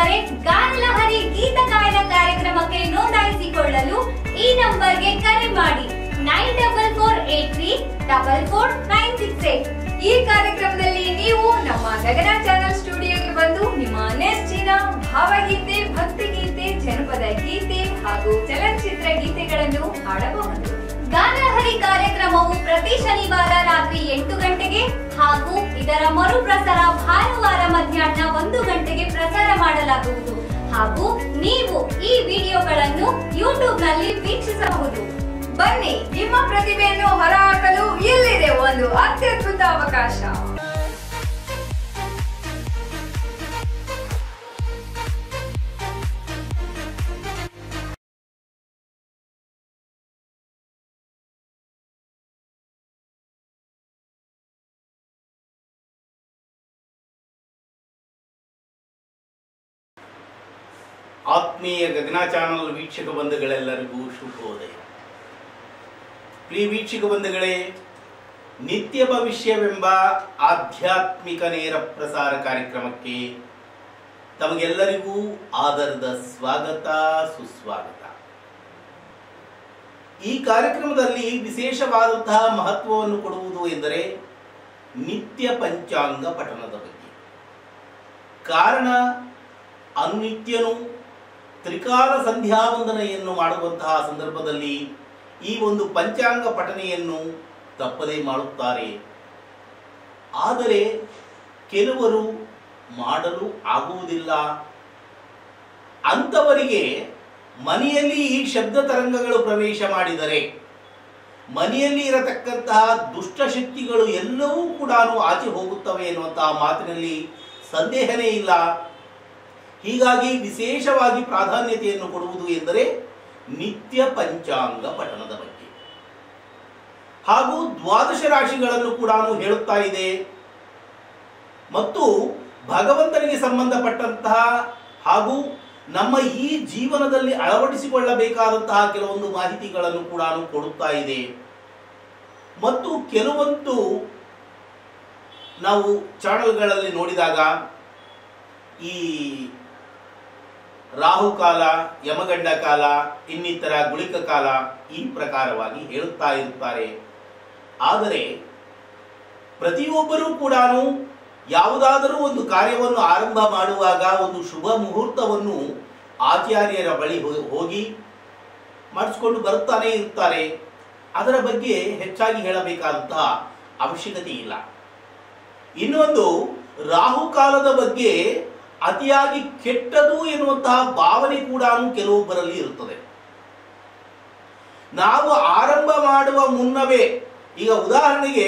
ಇದ್ದರೆ ಗಾನಲಹರಿ ಗೀತ ಗಾಯನ ಕಾರ್ಯಕ್ರಮಕ್ಕೆ ನೋಂದಾಯಿಸಿಕೊಳ್ಳಲು ಈ ನಂಬರ್ಗೆ ಕರೆ ಮಾಡಿ 9448344968। ಈ ಕಾರ್ಯಕ್ರಮದಲ್ಲಿ ನೀವು ನಮ್ಮ ಗಗನ ಚಾನೆಲ್ ಸ್ಟುಡಿಯೋಗೆ ಬಂದು ನಿಮ್ಮ ನೆಚ್ಚಿನ ಭಾವಗೀತೆ, ಭಕ್ತಿಗೀತೆ, ಜನಪದ ಗೀತೆ ಹಾಗೂ ಚಲನಚಿತ್ರ ಗೀತೆಗಳನ್ನು ಹಾಡಬಹುದು। ಗಾನಲಹರಿ ಕಾರ್ಯಕ್ರಮವು ಪ್ರತಿ ಶನಿವಾರ ರಾತ್ರಿ 8 ಗಂಟೆಗೆ ಹಾಗೂ ಇದರ ಮರುಪ್ರಸಾರ ಭಾನುವಾರ ಮಧ್ಯಾಹ್ನ 1 ಗಂಟೆಗೆ ಪ್ರಸಾರ ಮಾಡಲಾಗುವುದು ಹಾಗೂ ನೀವು ಈ ವಿಡಿಯೋಗಳನ್ನು ಯೂಟ್ಯೂಬ್ ನಲ್ಲಿ ವೀಕ್ಷಿಸಬಹುದು। ಬನ್ನಿ, ನಿಮ್ಮ ಪ್ರತಿಭೆಯನ್ನು ಹೊರಹಾಕಲು ಇಲ್ಲಿದೆ ಒಂದು ಅತ್ಯದ್ಭುತ ಅವಕಾಶ। ಆತ್ಮೀಯ ಗಗನ ಚಾನಲ್ ವೀಕ್ಷಕ ಬಂಧುಗಳೆಲ್ಲರಿಗೂ ಶುಭೋದಯ। ಪ್ರಿಯ ವೀಕ್ಷಕ ಬಂಧುಗಳೇ, ನಿತ್ಯ ಭವಿಷ್ಯವೆಂಬ ಆಧ್ಯಾತ್ಮಿಕ ನೇರ ಪ್ರಸಾರ ಕಾರ್ಯಕ್ರಮಕ್ಕೆ ತಮಗೆಲ್ಲರಿಗೂ ಆದರದ ಸ್ವಾಗತ, ಸುಸ್ವಾಗತ। ಈ ಕಾರ್ಯಕ್ರಮದಲ್ಲಿ ವಿಶೇಷವಾದಂತಹ ಮಹತ್ವವನ್ನು ಕೊಡುವುದು ಎಂದರೆ ನಿತ್ಯ ಪಂಚಾಂಗ ಪಠಣದ ಬಗ್ಗೆ। ಕಾರಣ, ಅನುನಿತ್ಯನು ತ್ರಿಕಾಲ ಸಂಧ್ಯಾವಂದನೆಯನ್ನು ಮಾಡುವಂತಹ ಸಂದರ್ಭದಲ್ಲಿ ಈ ಒಂದು ಪಂಚಾಂಗ ಪಠನೆಯನ್ನು ತಪ್ಪದೇ ಮಾಡುತ್ತಾರೆ। ಆದರೆ ಕೆಲವರು ಮಾಡಲು ಆಗುವುದಿಲ್ಲ। ಅಂಥವರಿಗೆ ಮನೆಯಲ್ಲಿ ಈ ಶಬ್ದ ತರಂಗಗಳು ಪ್ರವೇಶ ಮಾಡಿದರೆ ಮನೆಯಲ್ಲಿ ಇರತಕ್ಕಂತಹ ದುಷ್ಟಶಕ್ತಿಗಳು ಎಲ್ಲವೂ ಕೂಡ ಆಚೆ ಹೋಗುತ್ತವೆ ಎನ್ನುವಂತಹ ಮಾತಿನಲ್ಲಿ ಸಂದೇಹನೇ ಇಲ್ಲ। ಹೀಗಾಗಿ ವಿಶೇಷವಾಗಿ ಪ್ರಾಧಾನ್ಯತೆಯನ್ನು ಕೊಡುವುದು ಎಂದರೆ ನಿತ್ಯ ಪಂಚಾಂಗ ಪಠಣದ ಬಗ್ಗೆ ಹಾಗೂ ದ್ವಾದಶ ರಾಶಿಗಳನ್ನು ಕೂಡ ಹೇಳುತ್ತಾ ಇದೆ ಮತ್ತು ಭಗವಂತನಿಗೆ ಸಂಬಂಧಪಟ್ಟಂತಹ ಹಾಗೂ ನಮ್ಮ ಈ ಜೀವನದಲ್ಲಿ ಅಳವಡಿಸಿಕೊಳ್ಳಬೇಕಾದಂತಹ ಕೆಲವೊಂದು ಮಾಹಿತಿಗಳನ್ನು ಕೂಡ ಕೊಡುತ್ತಾ ಇದೆ। ಮತ್ತು ಕೆಲವೊಂದು ನಾವು ಚಾನಲ್ಗಳಲ್ಲಿ ನೋಡಿದಾಗ ಈ ರಾಹುಕಾಲ, ಯಮಗಂಡ ಕಾಲ, ಇನ್ನಿತರ ಗುಳಿಕ ಕಾಲ ಈ ಪ್ರಕಾರವಾಗಿ ಹೇಳುತ್ತಾ ಇರುತ್ತಾರೆ। ಆದರೆ ಪ್ರತಿಯೊಬ್ಬರೂ ಕೂಡ ಯಾವುದಾದರೂ ಒಂದು ಕಾರ್ಯವನ್ನು ಆರಂಭ ಮಾಡುವಾಗ ಒಂದು ಶುಭ ಮುಹೂರ್ತವನ್ನು ಆಚಾರ್ಯರ ಬಳಿ ಹೋಗಿ ಮಾಡಿಸಿಕೊಂಡು ಬರುತ್ತಾನೆ ಇರ್ತಾರೆ। ಅದರ ಬಗ್ಗೆ ಹೆಚ್ಚಾಗಿ ಹೇಳಬೇಕಾದಂತಹ ಅವಶ್ಯಕತೆ ಇಲ್ಲ। ಇನ್ನೊಂದು, ರಾಹುಕಾಲದ ಬಗ್ಗೆ ಅತಿಯಾಗಿ ಕೆಟ್ಟದು ಎನ್ನುವಂತಹ ಭಾವನೆ ಕೂಡ ಕೆಲವೊಬ್ಬರಲ್ಲಿ ಇರುತ್ತದೆ। ನಾವು ಆರಂಭ ಮಾಡುವ ಮುನ್ನವೇ, ಈಗ ಉದಾಹರಣೆಗೆ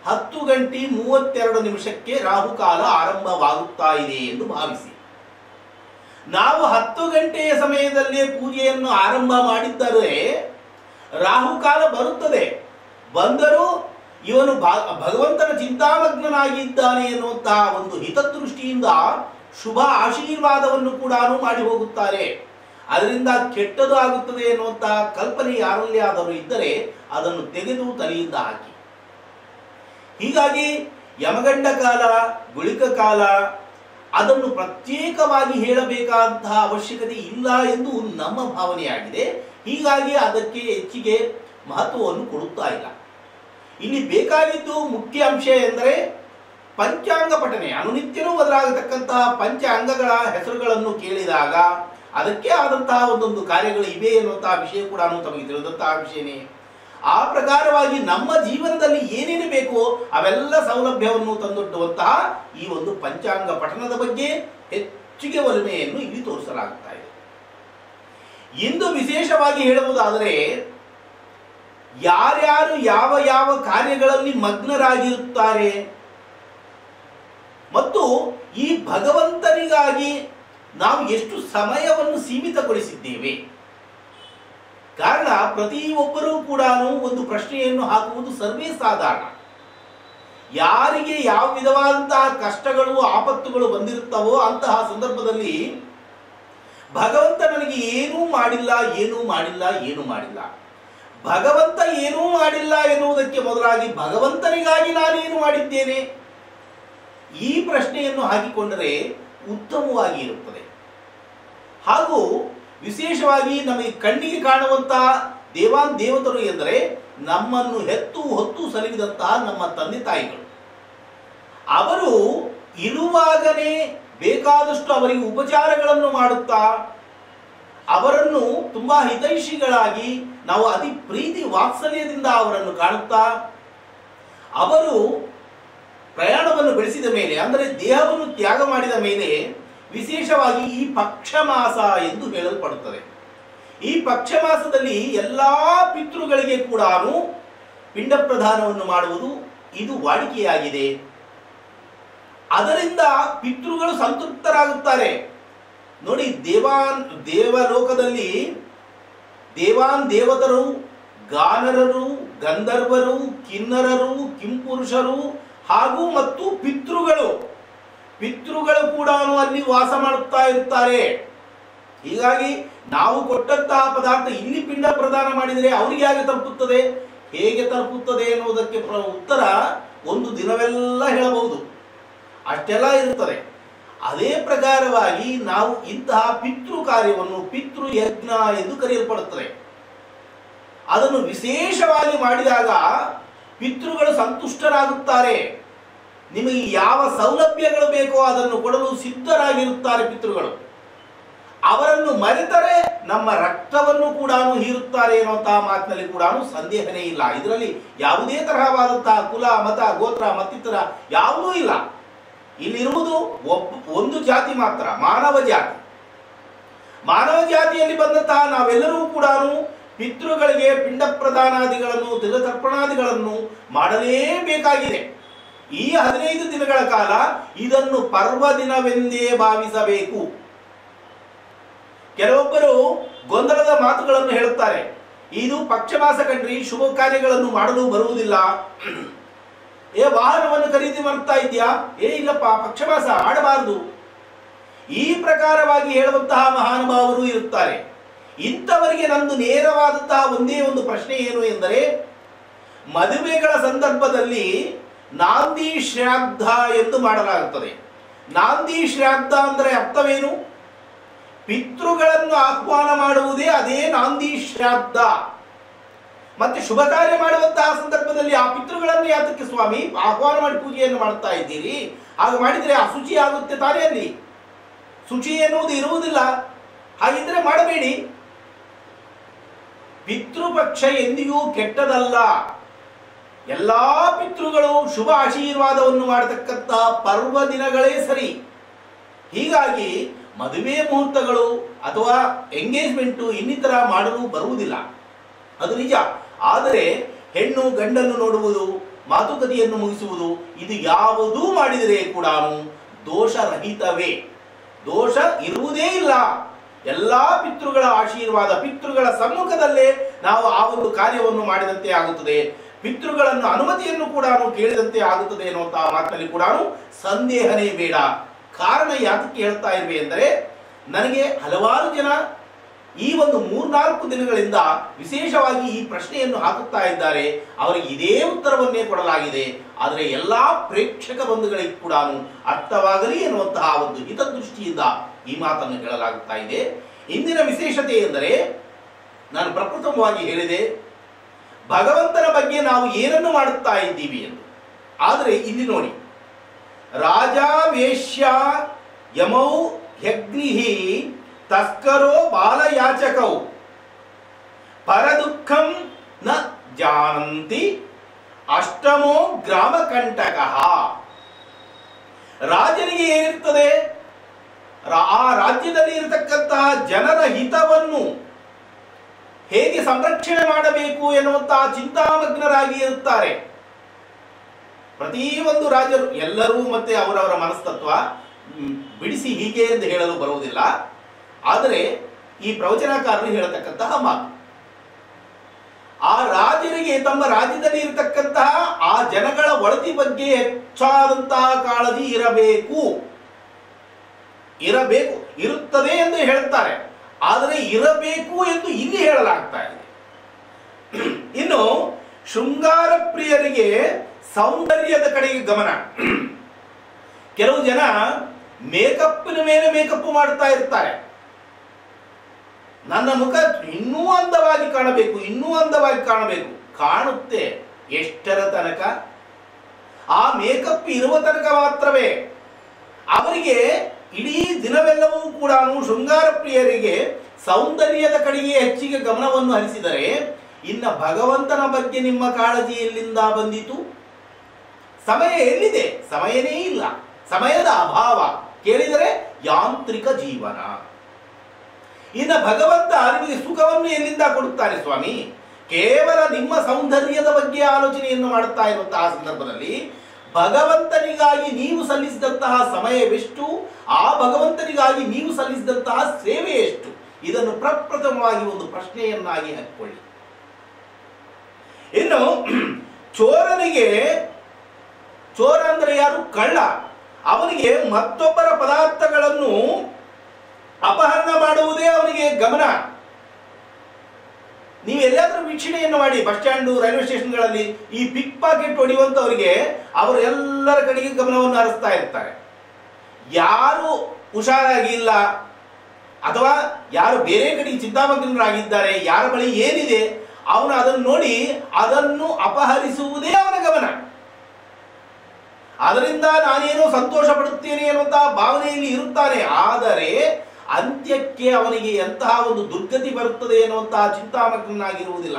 10:32 ರಾಹುಕಾಲ ಆರಂಭವಾಗುತ್ತಾ ಇದೆ ಎಂದು ಭಾವಿಸಿ, ನಾವು 10 ಗಂಟೆಯ ಸಮಯದಲ್ಲೇ ಪೂಜೆಯನ್ನು ಆರಂಭ ಮಾಡಿದ್ದರೆ ರಾಹುಕಾಲ ಬರುತ್ತದೆ। ಬಂದರೂ ಇವನು ಭಗವಂತನ ಚಿಂತಾಮಗ್ನಾಗಿದ್ದಾನೆ ಎನ್ನುವಂತಹ ಒಂದು ಹಿತದೃಷ್ಟಿಯಿಂದ ಶುಭ ಆಶೀರ್ವಾದವನ್ನು ಕೂಡ ಮಾಡಿ ಹೋಗುತ್ತಾರೆ। ಅದರಿಂದ ಕೆಟ್ಟದು ಆಗುತ್ತದೆ ಎನ್ನುವಂತಹ ಕಲ್ಪನೆ ಯಾರಲ್ಲಿ ಆದರೂ ಇದ್ದರೆ ಅದನ್ನು ತೆಗೆದು ತಲೆಯಿಂದ ಹಾಕಿ। ಹೀಗಾಗಿ ಯಮಗಂಡ ಕಾಲ, ಗುಳಿಕ ಕಾಲ ಅದನ್ನು ಪ್ರತ್ಯೇಕವಾಗಿ ಹೇಳಬೇಕಾದಂತಹ ಅವಶ್ಯಕತೆ ಇಲ್ಲ ಎಂದು ನಮ್ಮ ಭಾವನೆಯಾಗಿದೆ। ಹೀಗಾಗಿ ಅದಕ್ಕೆ ಹೆಚ್ಚಿಗೆ ಮಹತ್ವವನ್ನು ಕೊಡುತ್ತಾ ಇಲ್ಲ। ಇಲ್ಲಿ ಬೇಕಾಗಿದ್ದು ಮುಖ್ಯ ಅಂಶ ಎಂದರೆ ಪಂಚಾಂಗ ಪಠನೆ। ಅನುನಿತ್ಯನೂ ಬದಲಾಗತಕ್ಕಂತಹ ಪಂಚ ಅಂಗಗಳ ಹೆಸರುಗಳನ್ನು ಕೇಳಿದಾಗ ಅದಕ್ಕೆ ಆದಂತಹ ಒಂದೊಂದು ಕಾರ್ಯಗಳು ಇವೆ ಎನ್ನುವಂತಹ ವಿಷಯ ಕೂಡ ತಮಗೆ ತಿಳಿದಂತಹ ವಿಷಯನೇ। ಆ ಪ್ರಕಾರವಾಗಿ ನಮ್ಮ ಜೀವನದಲ್ಲಿ ಏನೇನು ಬೇಕೋ ಅವೆಲ್ಲ ಸೌಲಭ್ಯವನ್ನು ತಂದೊಡ್ಡುವಂತಹ ಈ ಒಂದು ಪಂಚಾಂಗ ಪಠಣದ ಬಗ್ಗೆ ಹೆಚ್ಚಿಗೆ ಒಲಮೆಯನ್ನು ಇಲ್ಲಿ ತೋರಿಸಲಾಗುತ್ತಾ ಇದೆ। ಇಂದು ವಿಶೇಷವಾಗಿ ಹೇಳುವುದಾದರೆ, ಯಾರ್ಯಾರು ಯಾವ ಯಾವ ಕಾರ್ಯಗಳಲ್ಲಿ ಮಗ್ನರಾಗಿರುತ್ತಾರೆ ಮತ್ತು ಈ ಭಗವಂತನಿಗಾಗಿ ನಾವು ಎಷ್ಟು ಸಮಯವನ್ನು ಸೀಮಿತಗೊಳಿಸಿದ್ದೇವೆ। ಕಾರಣ, ಪ್ರತಿಯೊಬ್ಬರೂ ಕೂಡ ಒಂದು ಪ್ರಶ್ನೆಯನ್ನು ಹಾಕುವುದು ಸರ್ವೇ ಸಾಧಾರಣ। ಯಾರಿಗೆ ಯಾವ ವಿಧವಾದಂತಹ ಕಷ್ಟಗಳು, ಆಪತ್ತುಗಳು ಬಂದಿರುತ್ತವೋ ಅಂತಹ ಸಂದರ್ಭದಲ್ಲಿ ಭಗವಂತ ನನಗೆ ಏನೂ ಮಾಡಿಲ್ಲ, ಏನೂ ಮಾಡಿಲ್ಲ, ಏನೂ ಮಾಡಿಲ್ಲ, ಭಗವಂತ ಏನೂ ಮಾಡಿಲ್ಲ ಎನ್ನುವುದಕ್ಕೆ ಮೊದಲಾಗಿ ಭಗವಂತನಿಗಾಗಿ ನಾನೇನು ಮಾಡಿದ್ದೇನೆ, ಈ ಪ್ರಶ್ನೆಯನ್ನು ಹಾಕಿಕೊಂಡರೆ ಉತ್ತಮವಾಗಿ ಇರುತ್ತದೆ। ಹಾಗೂ ವಿಶೇಷವಾಗಿ ನಮಗೆ ಕಣ್ಣಿಗೆ ಕಾಣುವಂತಹ ದೇವಾನ್ ದೇವತರು ಎಂದರೆ ನಮ್ಮನ್ನು ಹೆತ್ತು ಹೊತ್ತು ಸಲಹಿದಂತಹ ನಮ್ಮ ತಂದೆ ತಾಯಿಗಳು. ಅವರು ಇರುವಾಗಲೇ ಬೇಕಾದಷ್ಟು ಅವರಿಗೆ ಉಪಚಾರಗಳನ್ನು ಮಾಡುತ್ತಾ ಅವರನ್ನು ತುಂಬಾ ಹಿತೈಷಿಗಳಾಗಿ ನಾವು ಅತಿ ಪ್ರೀತಿ ವಾತ್ಸಲ್ಯದಿಂದ ಅವರನ್ನು ಕಾಣುತ್ತಾ ಅವರು ಪ್ರಯಾಣವನ್ನು ಬೆಳೆಸಿದ ಮೇಲೆ ಅಂದರೆ ದೇಹವನ್ನು ತ್ಯಾಗ ಮಾಡಿದ ಮೇಲೆ ವಿಶೇಷವಾಗಿ ಈ ಪಕ್ಷಮಾಸ ಎಂದು ಹೇಳಲ್ಪಡುತ್ತದೆ. ಈ ಪಕ್ಷಮಾಸದಲ್ಲಿ ಎಲ್ಲಾ ಪಿತೃಗಳಿಗೆ ಕೂಡ ಪಿಂಡ ಪ್ರದಾನವನ್ನು ಮಾಡುವುದು ಇದು ವಾಡಿಕೆಯಾಗಿದೆ. ಅದರಿಂದ ಪಿತೃಗಳು ಸಂತೃಪ್ತರಾಗುತ್ತಾರೆ. ನೋಡಿ, ದೇವಲೋಕದಲ್ಲಿ ದೇವಾನ್ ದೇವತರು, ಗಾನರರು, ಗಂಧರ್ವರು, ಕಿನ್ನರರು, ಕಿಂಪುರುಷರು ಹಾಗೂ ಮತ್ತು ಪಿತೃಗಳು ಕೂಡ ಅಲ್ಲಿ ವಾಸ ಮಾಡುತ್ತಾ ಇರುತ್ತಾರೆ. ಹೀಗಾಗಿ ನಾವು ಕೊಟ್ಟಂತಹ ಪದಾರ್ಥ ಇಲ್ಲಿ ಪಿಂಡ ಪ್ರದಾನ ಮಾಡಿದರೆ ಅವರಿಗೆ ಹೇಗೆ ತಲುಪುತ್ತದೆ ಎನ್ನುವುದಕ್ಕೆ ಉತ್ತರ ಒಂದು ದಿನವೆಲ್ಲ ಹೇಳಬಹುದು, ಅಷ್ಟೆಲ್ಲ ಇರುತ್ತದೆ. ಅದೇ ಪ್ರಕಾರವಾಗಿ ನಾವು ಇಂತಹ ಪಿತೃ ಕಾರ್ಯವನ್ನು ಪಿತೃಯಜ್ಞ ಎಂದು ಕರೆಯಲ್ಪಡುತ್ತದೆ. ಅದನ್ನು ವಿಶೇಷವಾಗಿ ಮಾಡಿದಾಗ ಪಿತೃಗಳು ಸಂತುಷ್ಟರಾಗುತ್ತಾರೆ. ನಿಮಗೆ ಯಾವ ಸೌಲಭ್ಯಗಳು ಬೇಕೋ ಅದನ್ನು ಕೊಡಲು ಸಿದ್ಧರಾಗಿರುತ್ತಾರೆ ಪಿತೃಗಳು. ಅವರನ್ನು ಮರೆತರೆ ನಮ್ಮ ರಕ್ತವನ್ನು ಕೂಡ ಹೀರುತ್ತಾರೆ ಎನ್ನುವಂತಹ ಮಾತಿನಲ್ಲಿ ಕೂಡ ಸಂದೇಹನೇ ಇಲ್ಲ. ಇದರಲ್ಲಿ ಯಾವುದೇ ತರಹವಾದಂತಹ ಕುಲ, ಮತ, ಗೋತ್ರ ಮತ್ತಿತರ ಯಾವುದೂ ಇಲ್ಲ. ಇಲ್ಲಿರುವುದು ಒಂದು ಜಾತಿ ಮಾತ್ರ, ಮಾನವ ಜಾತಿ. ಮಾನವ ಜಾತಿಯಲ್ಲಿ ಬಂದಂತಹ ನಾವೆಲ್ಲರೂ ಕೂಡ ಪಿತೃಗಳಿಗೆ ಪಿಂಡ ಪ್ರದಾನಾದಿಗಳನ್ನು ತಿಲತರ್ಪಣಾದಿಗಳನ್ನು ಮಾಡಲೇಬೇಕಾಗಿದೆ. ಈ 15 ದಿನಗಳ ಕಾಲ ಇದನ್ನು ಪರ್ವ ದಿನವೆಂದೇ ಭಾವಿಸಬೇಕು. ಕೆಲವೊಬ್ಬರು ಗೊಂದಲದ ಮಾತುಗಳನ್ನು ಹೇಳುತ್ತಾರೆ. ಇದು ಪಕ್ಷಮಾಸ ಕಣ್ರಿ, ಶುಭ ಕಾರ್ಯಗಳನ್ನು ಮಾಡಲು ಬರುವುದಿಲ್ಲ. ವಾಹನವನ್ನು ಖರೀದಿ ಮಾಡ್ತಾ ಇದೆಯಾ? ಇಲ್ಲಪ್ಪ, ಪಕ್ಷಮಾಸ ಮಾಡಬಾರದು. ಈ ಪ್ರಕಾರವಾಗಿ ಹೇಳುವಂತಹ ಮಹಾನುಭಾವರು ಇರುತ್ತಾರೆ. ಇಂಥವರಿಗೆ ನಂದು ನೇರವಾದಂತಹ ಒಂದೇ ಒಂದು ಪ್ರಶ್ನೆ ಏನು ಎಂದರೆ, ಮದುವೆಗಳ ಸಂದರ್ಭದಲ್ಲಿ ನಾಂದಿ ಶ್ರಾದ್ದ ಎಂದು ಮಾಡಲಾಗುತ್ತದೆ. ನಾಂದಿ ಶ್ರಾದ್ದ ಅಂದರೆ ಅರ್ಥವೇನು? ಪಿತೃಗಳನ್ನು ಆಹ್ವಾನ ಮಾಡುವುದೇ ಅದೇ ನಾಂದಿ ಶ್ರಾದ್ದ. ಮತ್ತೆ ಶುಭ ಕಾರ್ಯ ಮಾಡುವಂತಹ ಸಂದರ್ಭದಲ್ಲಿ ಆ ಪಿತೃಗಳನ್ನು ಯಾತಕ್ಕೆ ಸ್ವಾಮಿ ಆಹ್ವಾನ ಮಾಡಿ ಪೂಜೆಯನ್ನು ಮಾಡ್ತಾ ಇದ್ದೀರಿ? ಹಾಗೆ ಮಾಡಿದರೆ ಅಶುಚಿ ಆಗುತ್ತೆ ತಾನೇ. ಅಲ್ಲಿ ಶುಚಿ ಎನ್ನುವುದು ಇರುವುದಿಲ್ಲ. ಹಾಗಿದ್ರೆ ಮಾಡಬೇಡಿ. ಪಿತೃಪಕ್ಷ ಎಂದಿಗೂ ಕೆಟ್ಟದಲ್ಲ. ಎಲ್ಲಾ ಪಿತೃಗಳು ಶುಭ ಆಶೀರ್ವಾದವನ್ನು ಮಾಡತಕ್ಕಂತಹ ಪರ್ವ ದಿನಗಳೇ ಸರಿ. ಹೀಗಾಗಿ ಮದುವೆ ಮುಹೂರ್ತಗಳು ಅಥವಾ ಎಂಗೇಜ್ಮೆಂಟು ಇನ್ನಿತರ ಮಾಡಲು ಬರುವುದಿಲ್ಲ, ಅದು ನಿಜ. ಆದರೆ ಹೆಣ್ಣು ಗಂಡನ್ನು ನೋಡುವುದು, ಮಾತುಕತೆಯನ್ನು ಮುಗಿಸುವುದು, ಇದು ಯಾವುದೂ ಮಾಡಿದರೆ ಕೂಡ ದೋಷರಹಿತವೇ. ದೋಷ ಇರುವುದೇ ಇಲ್ಲ. ಎಲ್ಲಾ ಪಿತೃಗಳ ಆಶೀರ್ವಾದ, ಪಿತೃಗಳ ಸಮ್ಮುಖದಲ್ಲೇ ನಾವು ಆ ಒಂದು ಕಾರ್ಯವನ್ನು ಮಾಡಿದಂತೆ ಆಗುತ್ತದೆ. ಪಿತೃಗಳನ್ನು ಅನುಮತಿಯನ್ನು ಕೂಡ ಕೇಳಿದಂತೆ ಆಗುತ್ತದೆ ಎನ್ನುವಂತಹ ಮಾತಿನಲ್ಲಿ ಕೂಡ ಸಂದೇಹನೇ ಬೇಡ. ಕಾರಣ ಯಾತಕ್ಕೆ ಹೇಳ್ತಾ ಇರುವೆ ಎಂದರೆ, ನನಗೆ ಹಲವಾರು ಜನ ಈ ಒಂದು 3-4 ದಿನಗಳಿಂದ ವಿಶೇಷವಾಗಿ ಈ ಪ್ರಶ್ನೆಯನ್ನು ಹಾಕುತ್ತಾ ಇದ್ದಾರೆ. ಅವರಿಗೆ ಇದೇ ಉತ್ತರವನ್ನೇ ಕೊಡಲಾಗಿದೆ. ಆದರೆ ಎಲ್ಲಾ ಪ್ರೇಕ್ಷಕ ಬಂಧುಗಳಿಗೆ ಕೂಡ ಅರ್ಥವಾಗಲಿ ಎನ್ನುವಂತಹ ಒಂದು ಹಿತದೃಷ್ಟಿಯಿಂದ ಈ ಮಾತನ್ನು ಹೇಳಲಾಗುತ್ತಾ ಇದೆ. ಇಂದಿನ ವಿಶೇಷತೆ ಎಂದರೆ, ನಾನು ಪ್ರಪ್ರಥಮವಾಗಿ ಹೇಳಿದೆ ಭಗವಂತನ ಬಗ್ಗೆ ನಾವು ಏನನ್ನು ಮಾಡುತ್ತಾ ಇದ್ದೀವಿ ಎಂದು. ಆದರೆ ಇಲ್ಲಿ ನೋಡಿ, ರಾಜ ವೇಶ್ಯ ಯಮೌ ಯಜ್ಞಿ ತಸ್ಕರೋ ಬಾಲಯಾಚಕೌ ಪರದುಃಖಂ ನ ಜಾನಂತಿ ಅಷ್ಟಮೋ ಗ್ರಾಮಕಂಟಕ. ರಾಜನಿಗೆ ಏನಿರ್ತದೆ, ಆ ರಾಜ್ಯದಲ್ಲಿ ಇರತಕ್ಕಂತಹ ಜನರ ಹಿತವನ್ನು ಹೇಗೆ ಸಂರಕ್ಷಣೆ ಮಾಡಬೇಕು ಎನ್ನುವಂತಹ ಚಿಂತಾಮಗ್ನರಾಗಿ ಇರುತ್ತಾರೆ. ಪ್ರತಿಯೊಂದು ರಾಜರು ಎಲ್ಲರೂ ಮತ್ತೆ ಅವರವರ ಮನಸ್ತತ್ವ ಬಿಡಿಸಿ ಹೀಗೆ ಎಂದು ಹೇಳಲು ಬರುವುದಿಲ್ಲ. ಆದರೆ ಈ ಪ್ರವಚನಕಾರರು ಹೇಳತಕ್ಕಂತಹ ಮಾತು, ಆ ರಾಜರಿಗೆ ತಮ್ಮ ರಾಜ್ಯದಲ್ಲಿ ಇರತಕ್ಕಂತಹ ಆ ಜನಗಳ ಒಳತಿ ಬಗ್ಗೆ ಹೆಚ್ಚಾದಂತಹ ಕಾಳಜಿ ಇರುತ್ತದೆ ಎಂದು ಹೇಳುತ್ತಾರೆ. ಆದರೆ ಇರಬೇಕು ಎಂದು ಇಲ್ಲಿ ಹೇಳಲಾಗ್ತಾ ಇದೆ. ಇನ್ನು ಶೃಂಗಾರ ಪ್ರಿಯರಿಗೆ ಸೌಂದರ್ಯದ ಕಡೆಗೆ ಗಮನ. ಕೆಲವು ಜನ ಮೇಕಪ್ಪಿನ ಮೇಲೆ ಮೇಕಪ್ ಮಾಡ್ತಾ ಇರ್ತಾರೆ. ನನ್ನ ಮುಖ ಇನ್ನೂ ಅಂದವಾಗಿ ಕಾಣಬೇಕು, ಇನ್ನೂ ಅಂದವಾಗಿ ಕಾಣಬೇಕು. ಕಾಣುತ್ತೆ. ಎಷ್ಟರ ತನಕ? ಆ ಮೇಕಪ್ ಇರುವ ತನಕ ಮಾತ್ರವೇ. ಅವರಿಗೆ ಇಡೀ ದಿನವೆಲ್ಲವೂ ಕೂಡ ಶೃಂಗಾರ ಪ್ರಿಯರಿಗೆ ಸೌಂದರ್ಯದ ಕಡೆಗೆ ಹೆಚ್ಚಿಗೆ ಗಮನವನ್ನು ಹರಿಸಿದರೆ, ಇನ್ನ ಭಗವಂತನ ಬಗ್ಗೆ ನಿಮ್ಮ ಕಾಳಜಿ ಎಲ್ಲಿಂದ ಬಂದಿತು? ಸಮಯ ಎಲ್ಲಿದೆ? ಸಮಯನೇ ಇಲ್ಲ. ಸಮಯದ ಅಭಾವ. ಕೇಳಿದರೆ ಯಾಂತ್ರಿಕ ಜೀವನ. ಇನ್ನ ಭಗವಂತ ನಿಮಗೆ ಸುಖವನ್ನು ಎಲ್ಲಿಂದ ಕೊಡುತ್ತಾನೆ ಸ್ವಾಮಿ? ಕೇವಲ ನಿಮ್ಮ ಸೌಂದರ್ಯದ ಬಗ್ಗೆ ಆಲೋಚನೆಯನ್ನು ಮಾಡುತ್ತಾ ಇರುವಂತಹ ಸಂದರ್ಭದಲ್ಲಿ ಭಗವಂತನಿಗಾಗಿ ನೀವು ಸಲ್ಲಿಸಿದಂತಹ ಸಮಯವೆಷ್ಟು? ಆ ಭಗವಂತನಿಗಾಗಿ ನೀವು ಸಲ್ಲಿಸಿದಂತಹ ಸೇವೆ ಎಷ್ಟು? ಇದನ್ನು ಪ್ರಪ್ರಥಮವಾಗಿ ಒಂದು ಪ್ರಶ್ನೆಯನ್ನಾಗಿ ಹಾಕಿಕೊಳ್ಳಿ. ಇನ್ನು ಚೋರನಿಗೆ, ಚೋರ ಅಂದ್ರೆ ಯಾರು? ಕಳ್ಳ. ಅವನಿಗೆ ಮತ್ತೊಬ್ಬರ ಪದಾರ್ಥಗಳನ್ನು ಅಪಹರಣ ಮಾಡುವುದೇ ಅವನಿಗೆ ಗಮನ. ನೀವು ಎಲ್ಲಾದ್ರೂ ವೀಕ್ಷಣೆಯನ್ನು ಮಾಡಿ, ಬಸ್ ಸ್ಟ್ಯಾಂಡ್, ರೈಲ್ವೆ ಸ್ಟೇಷನ್ಗಳಲ್ಲಿ ಈ ಪಿಕ್ ಪಾಕೆಟ್ ಹೊಡೆಯುವಂತವರಿಗೆ ಅವರು ಎಲ್ಲರ ಕಡೆಗೆ ಗಮನವನ್ನು ಹರಿಸ್ತಾ ಇರ್ತಾರೆ. ಯಾರು ಹುಷಾರಾಗಿಲ್ಲ ಅಥವಾ ಯಾರು ಬೇರೆ ಕಡೆಗೆ ಚಿಂತಾಮಗ್ನರಾಗಿದ್ದಾರೆ, ಯಾರ ಬಳಿ ಏನಿದೆ, ಅವನು ಅದನ್ನು ನೋಡಿ ಅದನ್ನು ಅಪಹರಿಸುವುದೇ ಅವನ ಗಮನ. ಅದರಿಂದ ನಾನೇನೋ ಸಂತೋಷ ಪಡುತ್ತೇನೆ ಎನ್ನುವಂತಹ ಭಾವನೆಯಲ್ಲಿ ಇರುತ್ತಾನೆ. ಆದರೆ ಅಂತ್ಯಕ್ಕೆ ಅವನಿಗೆ ಎಂತಹ ಒಂದು ದುರ್ಗತಿ ಬರುತ್ತದೆ ಎನ್ನುವಂತಹ ಚಿಂತಾಮಗ್ನಾಗಿರುವುದಿಲ್ಲ.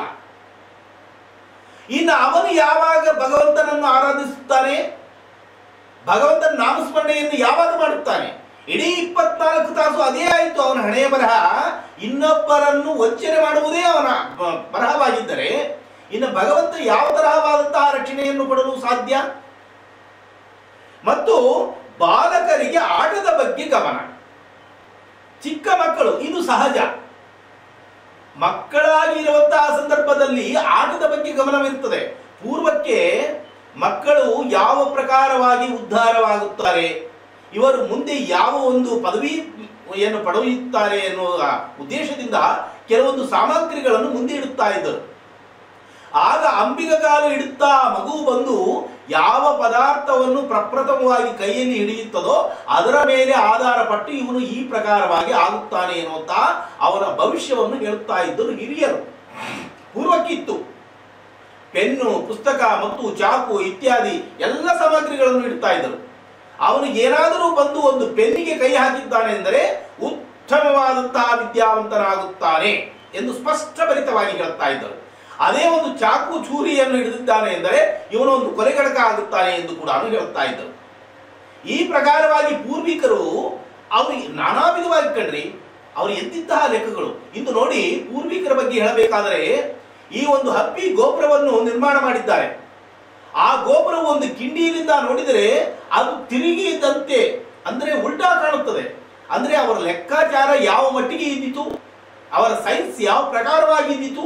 ಇನ್ನು ಅವನು ಯಾವಾಗ ಭಗವಂತನನ್ನು ಆರಾಧಿಸುತ್ತಾನೆ, ಭಗವಂತನ ನಾಮಸ್ಮರಣೆಯನ್ನು ಯಾವಾಗ ಮಾಡುತ್ತಾನೆ, ಇಡೀ 24 ತಾಸು ಅದೇ ಆಯಿತು ಅವನ ಹಣೆಯ ಬರಹ. ಇನ್ನೊಬ್ಬರನ್ನು ವಂಚನೆ ಮಾಡುವುದೇ ಅವನ ಬರಹವಾಗಿದ್ದರೆ ಇನ್ನು ಭಗವಂತ ಯಾವ ತರಹವಾದಂತಹ ರಕ್ಷಣೆಯನ್ನು ಕೊಡಲು ಸಾಧ್ಯ? ಮತ್ತು ಬಾಲಕರಿಗೆ ಆಟದ ಬಗ್ಗೆ ಗಮನ. ಚಿಕ್ಕ ಮಕ್ಕಳು ಇದು ಸಹಜ. ಮಕ್ಕಳಾಗಿರುವಂತಹ ಸಂದರ್ಭದಲ್ಲಿ ಆಟದ ಬಗ್ಗೆ ಗಮನವಿರುತ್ತದೆ. ಪೂರ್ವಕ್ಕೆ ಮಕ್ಕಳು ಯಾವ ಪ್ರಕಾರವಾಗಿ ಉದ್ಧಾರವಾಗುತ್ತಾರೆ, ಇವರು ಮುಂದೆ ಯಾವ ಒಂದು ಪದವಿಯನ್ನು ಪಡೆಯುತ್ತಾರೆ ಎನ್ನುವ ಉದ್ದೇಶದಿಂದ ಕೆಲವೊಂದು ಸಾಮಗ್ರಿಗಳನ್ನು ಮುಂದೆ ಇಡುತ್ತಾ ಇದ್ದರು. ಆಗ ಅಂಬಿಗಗಾಲು ಇಡುತ್ತಾ ಮಗು ಬಂದು ಯಾವ ಪದಾರ್ಥವನ್ನು ಪ್ರಪ್ರಥಮವಾಗಿ ಕೈಯಲ್ಲಿ ಹಿಡಿಯುತ್ತದೋ ಅದರ ಮೇಲೆ ಆಧಾರ ಪಟ್ಟು ಇವನು ಈ ಪ್ರಕಾರವಾಗಿ ಆಗುತ್ತಾನೆ ಎನ್ನುವಂತ ಅವನ ಭವಿಷ್ಯವನ್ನು ಹೇಳುತ್ತಾ ಇದ್ದರು ಹಿರಿಯರು. ಪೂರ್ವಕ್ಕಿತ್ತು. ಪೆನ್ನು, ಪುಸ್ತಕ ಮತ್ತು ಚಾಕು ಇತ್ಯಾದಿ ಎಲ್ಲ ಸಾಮಗ್ರಿಗಳನ್ನು ಇಡ್ತಾ ಇದ್ದರು. ಅವನು ಏನಾದರೂ ಬಂದು ಒಂದು ಪೆನ್ನಿಗೆ ಕೈ ಹಾಕಿದ್ದಾನೆ ಎಂದರೆ ಉತ್ತಮವಾದಂತಹ ವಿದ್ಯಾವಂತನಾಗುತ್ತಾನೆ ಎಂದು ಸ್ಪಷ್ಟಭರಿತವಾಗಿ ಹೇಳುತ್ತಾ ಇದ್ದರು. ಅದೇ ಒಂದು ಚಾಕು ಚೂರಿಯನ್ನು ಹಿಡಿದಿದ್ದಾನೆ ಎಂದರೆ ಇವನು ಒಂದು ಕೊಲೆಗಡಕ ಆಗುತ್ತಾನೆ ಎಂದು ಕೂಡ ಹೇಳುತ್ತಾ ಇದ್ದರು. ಈ ಪ್ರಕಾರವಾಗಿ ಪೂರ್ವಿಕರು ಅವರು ನಾನಾ ವಿಧವಾಗಿ ಕಂಡ್ರಿ. ಅವರು ಎಂತಿದ್ತಹ ಲೆಕ್ಕಗಳು. ಇಂದು ನೋಡಿ, ಪೂರ್ವಿಕರ ಬಗ್ಗೆ ಹೇಳಬೇಕಾದರೆ ಈ ಒಂದು ಹಬ್ಬಿ ಗೋಪುರವನ್ನು ನಿರ್ಮಾಣ ಮಾಡಿದ್ದಾರೆ. ಆ ಗೋಪುರವು ಒಂದು ಕಿಂಡಿಯಿಂದ ನೋಡಿದರೆ ಅದು ತಿರುಗಿದಂತೆ, ಅಂದ್ರೆ ಉಲ್ಟಾ ಕಾಣುತ್ತದೆ. ಅಂದ್ರೆ ಅವರ ಲೆಕ್ಕಾಚಾರ ಯಾವ ಮಟ್ಟಿಗೆ ಇದ್ದಿತು, ಅವರ ಸೈನ್ಸ್ ಯಾವ ಪ್ರಕಾರವಾಗಿ ಇದ್ದಿತು.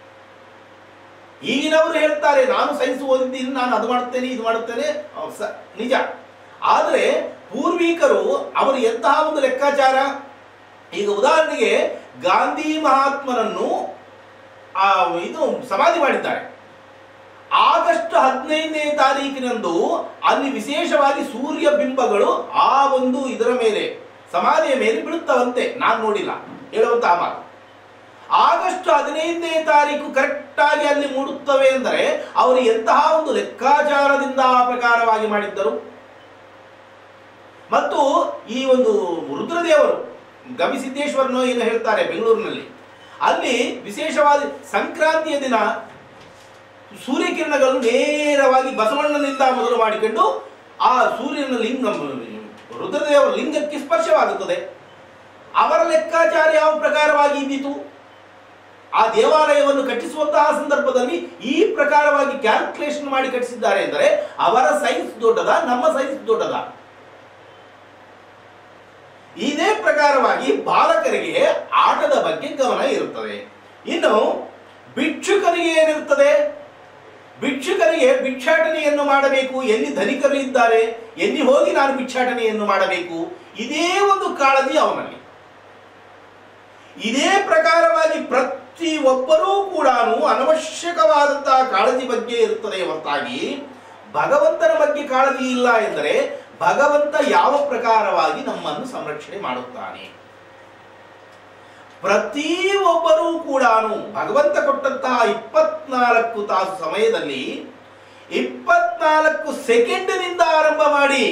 ಈಗಿನವರು ಹೇಳ್ತಾರೆ ನಾನು ಸೈನ್ಸ್ ಓದಿದ್ದೀನಿ, ನಾನು ಅದು ಮಾಡುತ್ತೇನೆ ಇದು ಮಾಡುತ್ತೇನೆ, ನಿಜ. ಆದರೆ ಪೂರ್ವಿಕರು ಅವರು ಎಂತಹ ಒಂದು ಲೆಕ್ಕಾಚಾರ. ಈಗ ಉದಾಹರಣೆಗೆ ಗಾಂಧಿ ಮಹಾತ್ಮನನ್ನು ಇದು ಸಮಾಧಿ ಮಾಡಿದ್ದಾರೆ. ಆಗಸ್ಟ್ 15ನೇ ತಾರೀಕಿನಂದು ಅಲ್ಲಿ ವಿಶೇಷವಾಗಿ ಸೂರ್ಯ ಬಿಂಬಗಳು ಆ ಒಂದು ಇದರ ಮೇಲೆ, ಸಮಾಧಿಯ ಮೇಲೆ ಬೀಳುತ್ತವಂತೆ. ನಾನು ನೋಡಿಲ್ಲ, ಹೇಳುವಂತಹ ಮಾತು. ಆಗಸ್ಟ್ 15ನೇ ತಾರೀಕು ಕರೆಕ್ಟ್ ಆಗಿ ಅಲ್ಲಿ ಮೂಡುತ್ತವೆ ಎಂದರೆ ಅವರು ಎಂತಹ ಒಂದು ಲೆಕ್ಕಾಚಾರದಿಂದ ಆ ಪ್ರಕಾರವಾಗಿ ಮಾಡಿದ್ದರು. ಮತ್ತು ಈ ಒಂದು ರುದ್ರದೇವರು ಗವಿಸಿದ್ದೇಶ್ವರನೋ ಏನು ಹೇಳ್ತಾರೆ ಬೆಂಗಳೂರಿನಲ್ಲಿ, ಅಲ್ಲಿ ವಿಶೇಷವಾದ ಸಂಕ್ರಾಂತಿಯ ದಿನ ಸೂರ್ಯಕಿರಣಗಳು ನೇರವಾಗಿ ಬಸವಣ್ಣನಿಂದ ಮೊದಲು ಮಾಡಿಕೊಂಡು ಆ ಸೂರ್ಯನ ಲಿಂಗ, ರುದ್ರದೇವರ ಲಿಂಗಕ್ಕೆ ಸ್ಪರ್ಶವಾಗುತ್ತದೆ. ಅವರ ಲೆಕ್ಕಾಚಾರ ಯಾವ ಪ್ರಕಾರವಾಗಿ ಇದ್ದಿತು. ಆ ದೇವಾಲಯವನ್ನು ಕಟ್ಟಿಸುವಂತಹ ಸಂದರ್ಭದಲ್ಲಿ ಈ ಪ್ರಕಾರವಾಗಿ ಕ್ಯಾಲ್ಕುಲೇಷನ್ ಮಾಡಿ ಕಟ್ಟಿಸಿದ್ದಾರೆ ಎಂದರೆ ಅವರ ಸೈನ್ಸ್ ದೊಡ್ಡದ, ನಮ್ಮ ಸೈನ್ಸ್ ದೊಡ್ಡದ? ಇದೇ ಪ್ರಕಾರವಾಗಿ ಬಾಲಕರಿಗೆ ಆಟದ ಬಗ್ಗೆ ಗಮನ ಇರುತ್ತದೆ. ಇನ್ನು ಭಿಕ್ಷುಕರಿಗೆ ಏನಿರುತ್ತದೆ? ಭಿಕ್ಷುಕರಿಗೆ ಭಿಕ್ಷಾಟನೆಯನ್ನು ಮಾಡಬೇಕು. ಎಲ್ಲಿ ಧನಿಕರು ಇದ್ದಾರೆ, ಎಲ್ಲಿ ಹೋಗಿ ನಾನು ಭಿಕ್ಷಾಟನೆಯನ್ನು ಮಾಡಬೇಕು, ಇದೇ ಒಂದು ಕಾಳಜಿ ಅವನಲ್ಲಿ. ಇದೇ ಪ್ರಕಾರವಾಗಿ ಪ್ರತಿ ಒಬ್ಬರೂ ಕೂಡ ಅನವಶ್ಯಕವಾದಂತಹ ಕಾಳಜಿ ಬಗ್ಗೆ ಇರುತ್ತದೆ ಹೊರತಾಗಿ ಭಗವಂತನ ಬಗ್ಗೆ ಕಾಳಜಿ ಇಲ್ಲ ಎಂದರೆ ಭಗವಂತ ಯಾವ ಪ್ರಕಾರವಾಗಿ ನಮ್ಮನ್ನು ಸಂರಕ್ಷಣೆ ಮಾಡುತ್ತಾನೆ? ಪ್ರತಿಯೊಬ್ಬರೂ ಕೂಡ ಭಗವಂತ ಕೊಟ್ಟಂತಹ 24 ತಾಸು ಸಮಯದಲ್ಲಿ 24 ಸೆಕೆಂಡಿನಿಂದ ಆರಂಭ ಮಾಡಿ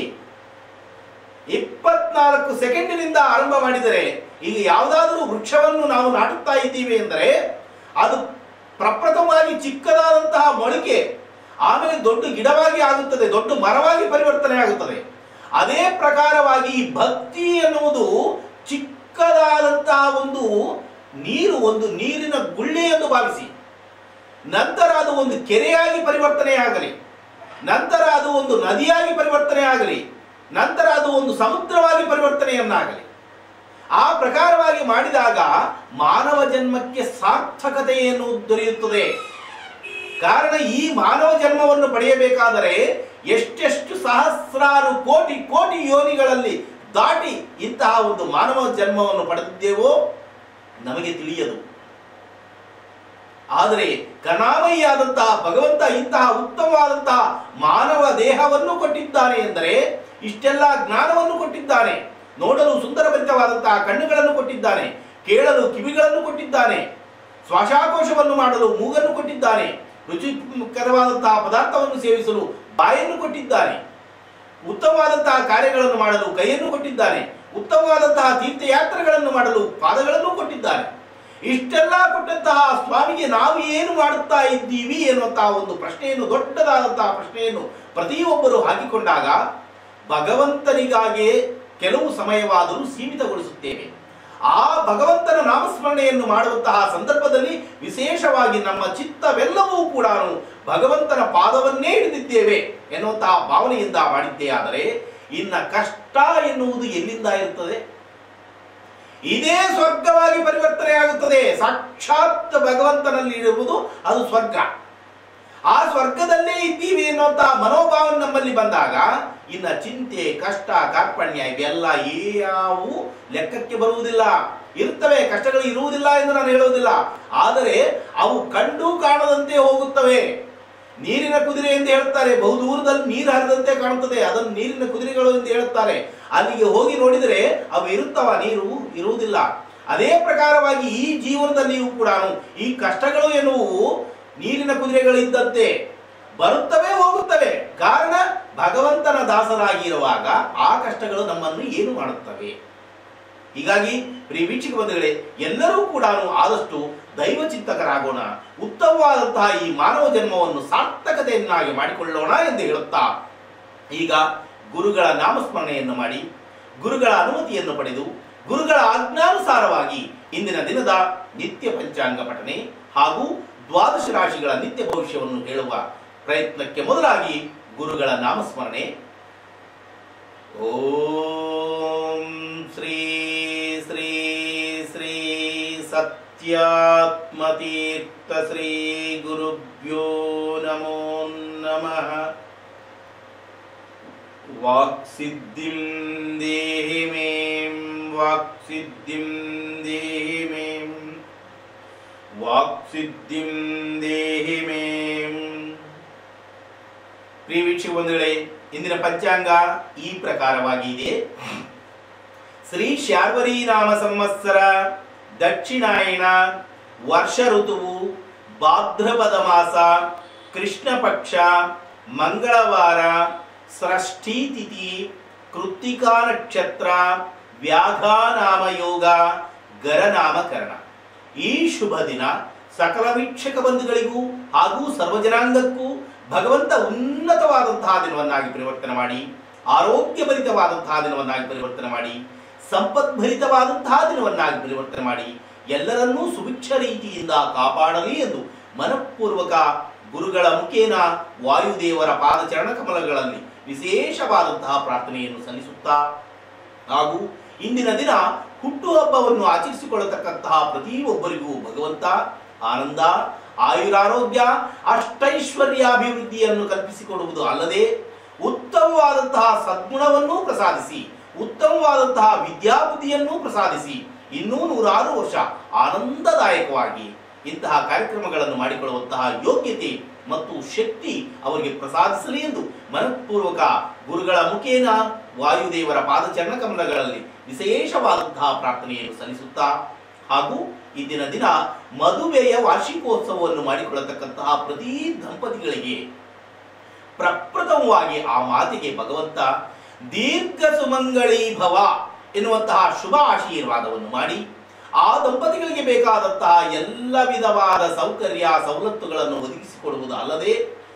24 ಸೆಕೆಂಡಿನಿಂದ ಆರಂಭ ಮಾಡಿದರೆ ಈಗ ಯಾವುದಾದರೂ ವೃಕ್ಷವನ್ನು ನಾವು ನಾಟುತ್ತಾ ಇದ್ದೀವಿ ಎಂದರೆ ಅದು ಪ್ರಪ್ರಥಮವಾಗಿ ಚಿಕ್ಕದಾದಂತಹ ಮೊಳಕೆ ಆಮೇಲೆ ದೊಡ್ಡ ಗಿಡವಾಗಿ ಆಗುತ್ತದೆ, ದೊಡ್ಡ ಮರವಾಗಿ ಪರಿವರ್ತನೆ ಆಗುತ್ತದೆ. ಅದೇ ಪ್ರಕಾರವಾಗಿ ಭಕ್ತಿ ಎನ್ನುವುದು ಚಿಕ್ಕದಾದಂತಹ ಒಂದು ನೀರು, ಒಂದು ನೀರಿನ ಗುಳ್ಳೆ ಎಂದು ಭಾವಿಸಿ, ನಂತರ ಅದು ಒಂದು ಕೆರೆಯಾಗಿ ಪರಿವರ್ತನೆ ಆಗಲಿ, ನಂತರ ಅದು ಒಂದು ನದಿಯಾಗಿ ಪರಿವರ್ತನೆ ಆಗಲಿ, ನಂತರ ಅದು ಒಂದು ಸಮುದ್ರವಾಗಿ ಪರಿವರ್ತನೆಯನ್ನಾಗಲಿ, ಆ ಪ್ರಕಾರವಾಗಿ ಮಾಡಿದಾಗ ಮಾನವ ಜನ್ಮಕ್ಕೆ ಸಾರ್ಥಕತೆ ಎನ್ನುವುದು ದೊರೆಯುತ್ತದೆ. ಕಾರಣ ಈ ಮಾನವ ಜನ್ಮವನ್ನು ಪಡೆಯಬೇಕಾದರೆ ಎಷ್ಟೆಷ್ಟು ಸಹಸ್ರಾರು ಕೋಟಿ ಕೋಟಿ ಯೋನಿಗಳಲ್ಲಿ ದಾಟಿ ಇಂತಹ ಒಂದು ಮಾನವ ಜನ್ಮವನ್ನು ಪಡೆದಿದ್ದೇವೋ ನಮಗೆ ತಿಳಿಯದು. ಆದರೆ ಕರುಣಾಮಯಿಯಾದಂತಹ ಭಗವಂತ ಇಂತಹ ಉತ್ತಮವಾದಂತಹ ಮಾನವ ದೇಹವನ್ನು ಕೊಟ್ಟಿದ್ದಾನೆ ಎಂದರೆ ಇಷ್ಟೆಲ್ಲ ಜ್ಞಾನವನ್ನು ಕೊಟ್ಟಿದ್ದಾನೆ, ನೋಡಲು ಸುಂದರಭರಿತವಾದಂತಹ ಕಣ್ಣುಗಳನ್ನು ಕೊಟ್ಟಿದ್ದಾನೆ, ಕೇಳಲು ಕಿವಿಗಳನ್ನು ಕೊಟ್ಟಿದ್ದಾನೆ, ಶ್ವಾಸಕೋಶವನ್ನು ಮಾಡಲು ಮೂಗನ್ನು ಕೊಟ್ಟಿದ್ದಾನೆ, ರುಚಿಕರವಾದಂತಹ ಪದಾರ್ಥವನ್ನು ಸೇವಿಸಲು ಬಾಯನ್ನು ಕೊಟ್ಟಿದ್ದಾನೆ, ಉತ್ತಮವಾದಂತಹ ಕಾರ್ಯಗಳನ್ನು ಮಾಡಲು ಕೈಯನ್ನು ಕೊಟ್ಟಿದ್ದಾನೆ, ಉತ್ತಮವಾದಂತಹ ತೀರ್ಥಯಾತ್ರೆಗಳನ್ನು ಮಾಡಲು ಪಾದಗಳನ್ನು ಕೊಟ್ಟಿದ್ದಾನೆ. ಇಷ್ಟೆಲ್ಲ ಕೊಟ್ಟಂತಹ ಸ್ವಾಮಿಗೆ ನಾವು ಏನು ಮಾಡುತ್ತಾ ಇದ್ದೀವಿ ಎನ್ನುವಂತಹ ಒಂದು ಪ್ರಶ್ನೆಯನ್ನು, ದೊಡ್ಡದಾದಂತಹ ಪ್ರಶ್ನೆಯನ್ನು ಪ್ರತಿಯೊಬ್ಬರು ಹಾಕಿಕೊಂಡಾಗ ಭಗವಂತನಿಗಾಗಿಯೇ ಕೆಲವು ಸಮಯವಾದರೂ ಸೀಮಿತಗೊಳಿಸುತ್ತೇವೆ. ಆ ಭಗವಂತನ ನಾಮಸ್ಮರಣೆಯನ್ನು ಮಾಡುವಂತಹ ಸಂದರ್ಭದಲ್ಲಿ ವಿಶೇಷವಾಗಿ ನಮ್ಮ ಚಿತ್ತವೆಲ್ಲವೂ ಕೂಡ ಭಗವಂತನ ಪಾದವನ್ನೇ ಹಿಡಿದಿದ್ದೇವೆ ಎನ್ನುವಂತಹ ಭಾವನೆಯಿಂದ ಮಾಡಿದ್ದೇ ಆದರೆ ಇನ್ನ ಕಷ್ಟ ಎನ್ನುವುದು ಎಲ್ಲಿಂದ ಇರುತ್ತದೆ? ಇದೇ ಸ್ವರ್ಗವಾಗಿ ಪರಿವರ್ತನೆ ಆಗುತ್ತದೆ. ಸಾಕ್ಷಾತ್ ಭಗವಂತನಲ್ಲಿ ಇರುವುದು ಅದು ಸ್ವರ್ಗ. ಆ ಸ್ವರ್ಗದಲ್ಲೇ ಇದ್ದೀವಿ ಎನ್ನುವಂತಹ ಮನೋಭಾವ ನಮ್ಮಲ್ಲಿ ಬಂದಾಗ ಇನ್ನ ಚಿಂತೆ, ಕಷ್ಟ, ಕಾರ್ಪಣ್ಯ ಇವೆಲ್ಲ ಯಾವು ಲೆಕ್ಕಕ್ಕೆ ಬರುವುದಿಲ್ಲ. ಇರ್ತವೆ, ಕಷ್ಟಗಳು ಇರುವುದಿಲ್ಲ ಎಂದು ನಾನು ಹೇಳುವುದಿಲ್ಲ, ಆದರೆ ಅವು ಕಂಡು ಕಾಣದಂತೆ ಹೋಗುತ್ತವೆ. ನೀರಿನ ಕುದುರೆ ಎಂದು ಹೇಳುತ್ತಾರೆ, ಬಹುದೂರದಲ್ಲಿ ನೀರು ಹರಿದಂತೆ ಕಾಣುತ್ತದೆ, ಅದನ್ನು ನೀರಿನ ಕುದುರೆಗಳು ಎಂದು ಹೇಳುತ್ತಾರೆ. ಅಲ್ಲಿಗೆ ಹೋಗಿ ನೋಡಿದರೆ ಅವು ಇರುತ್ತವ, ನೀರು ಇರುವುದಿಲ್ಲ. ಅದೇ ಪ್ರಕಾರವಾಗಿ ಈ ಜೀವನದಲ್ಲಿಯೂ ಕೂಡ ಈ ಕಷ್ಟಗಳು ಎನ್ನುವು ನೀರಿನ ಕುದುರೆಗಳಿದ್ದಂತೆ ಬರುತ್ತವೆ, ಹೋಗುತ್ತವೆ. ಕಾರಣ ಭಗವಂತನ ದಾಸರಾಗಿರುವಾಗ ಆ ಕಷ್ಟಗಳು ನಮ್ಮನ್ನು ಏನು ಮಾಡುತ್ತವೆ? ಹೀಗಾಗಿ ಪ್ರಿಯ ವೀಕ್ಷಕ ಬಂಧುಗಳೇ, ಎಲ್ಲರೂ ಕೂಡ ಆದಷ್ಟು ದೈವ ಚಿಂತಕರಾಗೋಣ, ಉತ್ತಮವಾದಂತಹ ಈ ಮಾನವ ಜನ್ಮವನ್ನು ಸಾರ್ಥಕತೆಯನ್ನಾಗಿ ಮಾಡಿಕೊಳ್ಳೋಣ ಎಂದು ಹೇಳುತ್ತಾ ಈಗ ಗುರುಗಳ ನಾಮಸ್ಮರಣೆಯನ್ನು ಮಾಡಿ, ಗುರುಗಳ ಅನುಮತಿಯನ್ನು ಪಡೆದು, ಗುರುಗಳ ಆಜ್ಞಾನುಸಾರವಾಗಿ ಇಂದಿನ ದಿನದ ನಿತ್ಯ ಪಂಚಾಂಗ ಪಠನೆ ಹಾಗೂ ದ್ವಾದಶ ರಾಶಿಗಳ ನಿತ್ಯ ಭವಿಷ್ಯವನ್ನು ಹೇಳುವ ಪ್ರಯತ್ನಕ್ಕೆ ಮೊದಲಾಗಿ ಗುರುಗಳ ನಾಮಸ್ಮರಣೆ. ಓಂ ಶ್ರೀ ಶ್ರೀ ಶ್ರೀ ಸತ್ಯಾತ್ಮತೀರ್ಥ ಶ್ರೀ ಗುರುಭ್ಯೋ ನಮೋ ನಮಃ. ವಾಕ್ಸಿದ್ಧಿಂ ದೇಹಿ ಮೇಂ, ವಾಕ್ಸಿದ್ಧಿಂ ದೇಹಿ ಮೇಂ, ವಾಕ್ಸಿದ್ಧಿಂ ದೇಹಿ ಮೇಂ. ಪ್ರಿಯ ವೀಕ್ಷಕ ಬಂಧುಗಳೇ, ಇಂದಿನ ಪಂಚಾಂಗ ಈ ಪ್ರಕಾರವಾಗಿ ಇದೆ. ಶ್ರೀ ಶಾರ್ವರಿ ನಾಮ ಸಂವತ್ಸರ, ದಕ್ಷಿಣಾಯನ, ವರ್ಷ ಋತುವು ಭಾದ್ರಪದ ಮಾಸ, ಕೃಷ್ಣ ಪಕ್ಷ, ಮಂಗಳವಾರ, ಷಷ್ಠಿ ತಿಥಿ, ಕೃತ್ತಿಕಾ ನಕ್ಷತ್ರ, ವ್ಯಾಘಾ ನಾಮ ಯೋಗ, ಗರ ನಾಮಕರಣ. ಈ ಶುಭ ದಿನ ಸಕಲ ವೀಕ್ಷಕ ಬಂಧುಗಳಿಗೂ ಹಾಗೂ ಸರ್ವಜನಾಂಗಕ್ಕೂ ಭಗವಂತ ಉನ್ನತವಾದಂತಹ ದಿನವನ್ನಾಗಿ ಪರಿವರ್ತನೆ ಮಾಡಿ, ಆರೋಗ್ಯಭರಿತವಾದಂತಹ ದಿನವನ್ನಾಗಿ ಪರಿವರ್ತನೆ ಮಾಡಿ, ಸಂಪದ್ಭರಿತವಾದಂತಹ ದಿನವನ್ನಾಗಿ ಪರಿವರ್ತನೆ ಮಾಡಿ, ಎಲ್ಲರನ್ನೂ ಸುಭಿಕ್ಷ ರೀತಿಯಿಂದ ಕಾಪಾಡಲಿ ಎಂದು ಮನಪೂರ್ವಕ ಗುರುಗಳ ಮುಖೇನ ವಾಯುದೇವರ ಪಾದಚರಣ ಕಮಲಗಳಲ್ಲಿ ವಿಶೇಷವಾದಂತಹ ಪ್ರಾರ್ಥನೆಯನ್ನು ಸಲ್ಲಿಸುತ್ತಾ ಹಾಗೂ ಇಂದಿನ ದಿನ ಹುಟ್ಟುಹಬ್ಬವನ್ನು ಆಚರಿಸಿಕೊಳ್ಳತಕ್ಕಂತಹ ಪ್ರತಿಯೊಬ್ಬರಿಗೂ ಭಗವಂತ ಆನಂದ, ಆಯುರಾರೋಗ್ಯ, ಅಷ್ಟೈಶ್ವರ್ಯಾಭಿವೃದ್ಧಿಯನ್ನು ಕಲ್ಪಿಸಿಕೊಡುವುದು ಅಲ್ಲದೆ ಉತ್ತಮವಾದಂತಹ ಸದ್ಗುಣವನ್ನು ಪ್ರಸಾದಿಸಿ, ಉತ್ತಮವಾದಂತಹ ವಿದ್ಯಾಬುದ್ಧಿಯನ್ನು ಪ್ರಸಾದಿಸಿ ಇನ್ನೂ 106 ವರ್ಷ ಆನಂದದಾಯಕವಾಗಿ ಇಂತಹ ಕಾರ್ಯಕ್ರಮಗಳನ್ನು ಮಾಡಿಕೊಳ್ಳುವಂತಹ ಯೋಗ್ಯತೆ ಮತ್ತು ಶಕ್ತಿ ಅವರಿಗೆ ಪ್ರಸಾದಿಸಲಿ ಎಂದು ಮನಪೂರ್ವಕ ಗುರುಗಳ ಮುಖೇನ ವಾಯುದೇವರ ಪಾದಚರಣ ಕಮಲಗಳಲ್ಲಿ ವಿಶೇಷವಾದಂತಹ ಪ್ರಾರ್ಥನೆಯನ್ನು ಸಲ್ಲಿಸುತ್ತಾ ಹಾಗೂ ಇಂದಿನ ದಿನ ಮದುವೆಯ ವಾರ್ಷಿಕೋತ್ಸವವನ್ನು ಮಾಡಿಕೊಳ್ಳತಕ್ಕಂತಹ ಪ್ರತಿ ದಂಪತಿಗಳಿಗೆ ಪ್ರಪ್ರಥಮವಾಗಿ ಆ ಮಾತಿಗೆ ಭಗವಂತ ದೀರ್ಘ ಸುಮಂಗಳೀ ಭವ ಎನ್ನುವಂತಹ ಶುಭ ಆಶೀರ್ವಾದವನ್ನು ಮಾಡಿ ಆ ದಂಪತಿಗಳಿಗೆ ಬೇಕಾದಂತಹ ಎಲ್ಲ ವಿಧವಾದ ಸೌಕರ್ಯ ಸವಲತ್ತುಗಳನ್ನು ಒದಗಿಸಿಕೊಡುವುದು ಅಲ್ಲದೆ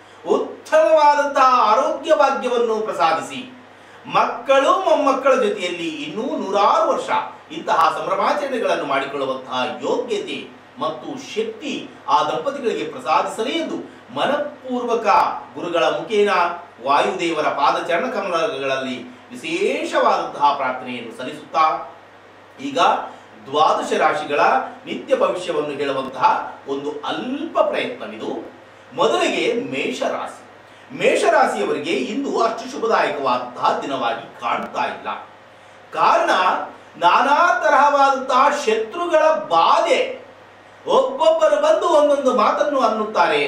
ಉತ್ತಮವಾದಂತಹ ಆರೋಗ್ಯ ಭಾಗ್ಯವನ್ನು ಪ್ರಸಾದಿಸಿ ಮಕ್ಕಳು ಮೊಮ್ಮಕ್ಕಳ ಜೊತೆಯಲ್ಲಿ ಇನ್ನೂ 100 ವರ್ಷ ಇಂತಹ ಸಂಭ್ರಮಾಚರಣೆಗಳನ್ನು ಮಾಡಿಕೊಳ್ಳುವಂತಹ ಯೋಗ್ಯತೆ ಮತ್ತು ಶಕ್ತಿ ಆ ದಂಪತಿಗಳಿಗೆ ಪ್ರಸಾದಿಸಲಿ ಎಂದು ಮನಪೂರ್ವಕ ಗುರುಗಳ ಮುಖೇನ ವಾಯುದೇವರ ಪಾದಚರಣ ಕಮಲಗಳಲ್ಲಿ ವಿಶೇಷವಾದಂತಹ ಪ್ರಾರ್ಥನೆಯನ್ನು ಸಲ್ಲಿಸುತ್ತಾ ಈಗ ದ್ವಾದಶ ರಾಶಿಗಳ ನಿತ್ಯ ಭವಿಷ್ಯವನ್ನು ಹೇಳುವಂತಹ ಒಂದು ಅಲ್ಪ ಪ್ರಯತ್ನವಿದು. ಮೊದಲಿಗೆ ಮೇಷರಾಶಿ. ಮೇಷರಾಶಿಯವರಿಗೆ ಇಂದು ಅಷ್ಟು ಶುಭದಾಯಕವಾದಂತಹ ದಿನವಾಗಿ ಕಾಣ್ತಾ ಇಲ್ಲ. ಕಾರಣ ನಾನಾ ತರಹವಾದಂತಹ ಶತ್ರುಗಳ ಬಾಧೆ. ಒಬ್ಬೊಬ್ಬರು ಬಂದು ಒಂದೊಂದು ಮಾತನ್ನು ಅನ್ನುತ್ತಾರೆ,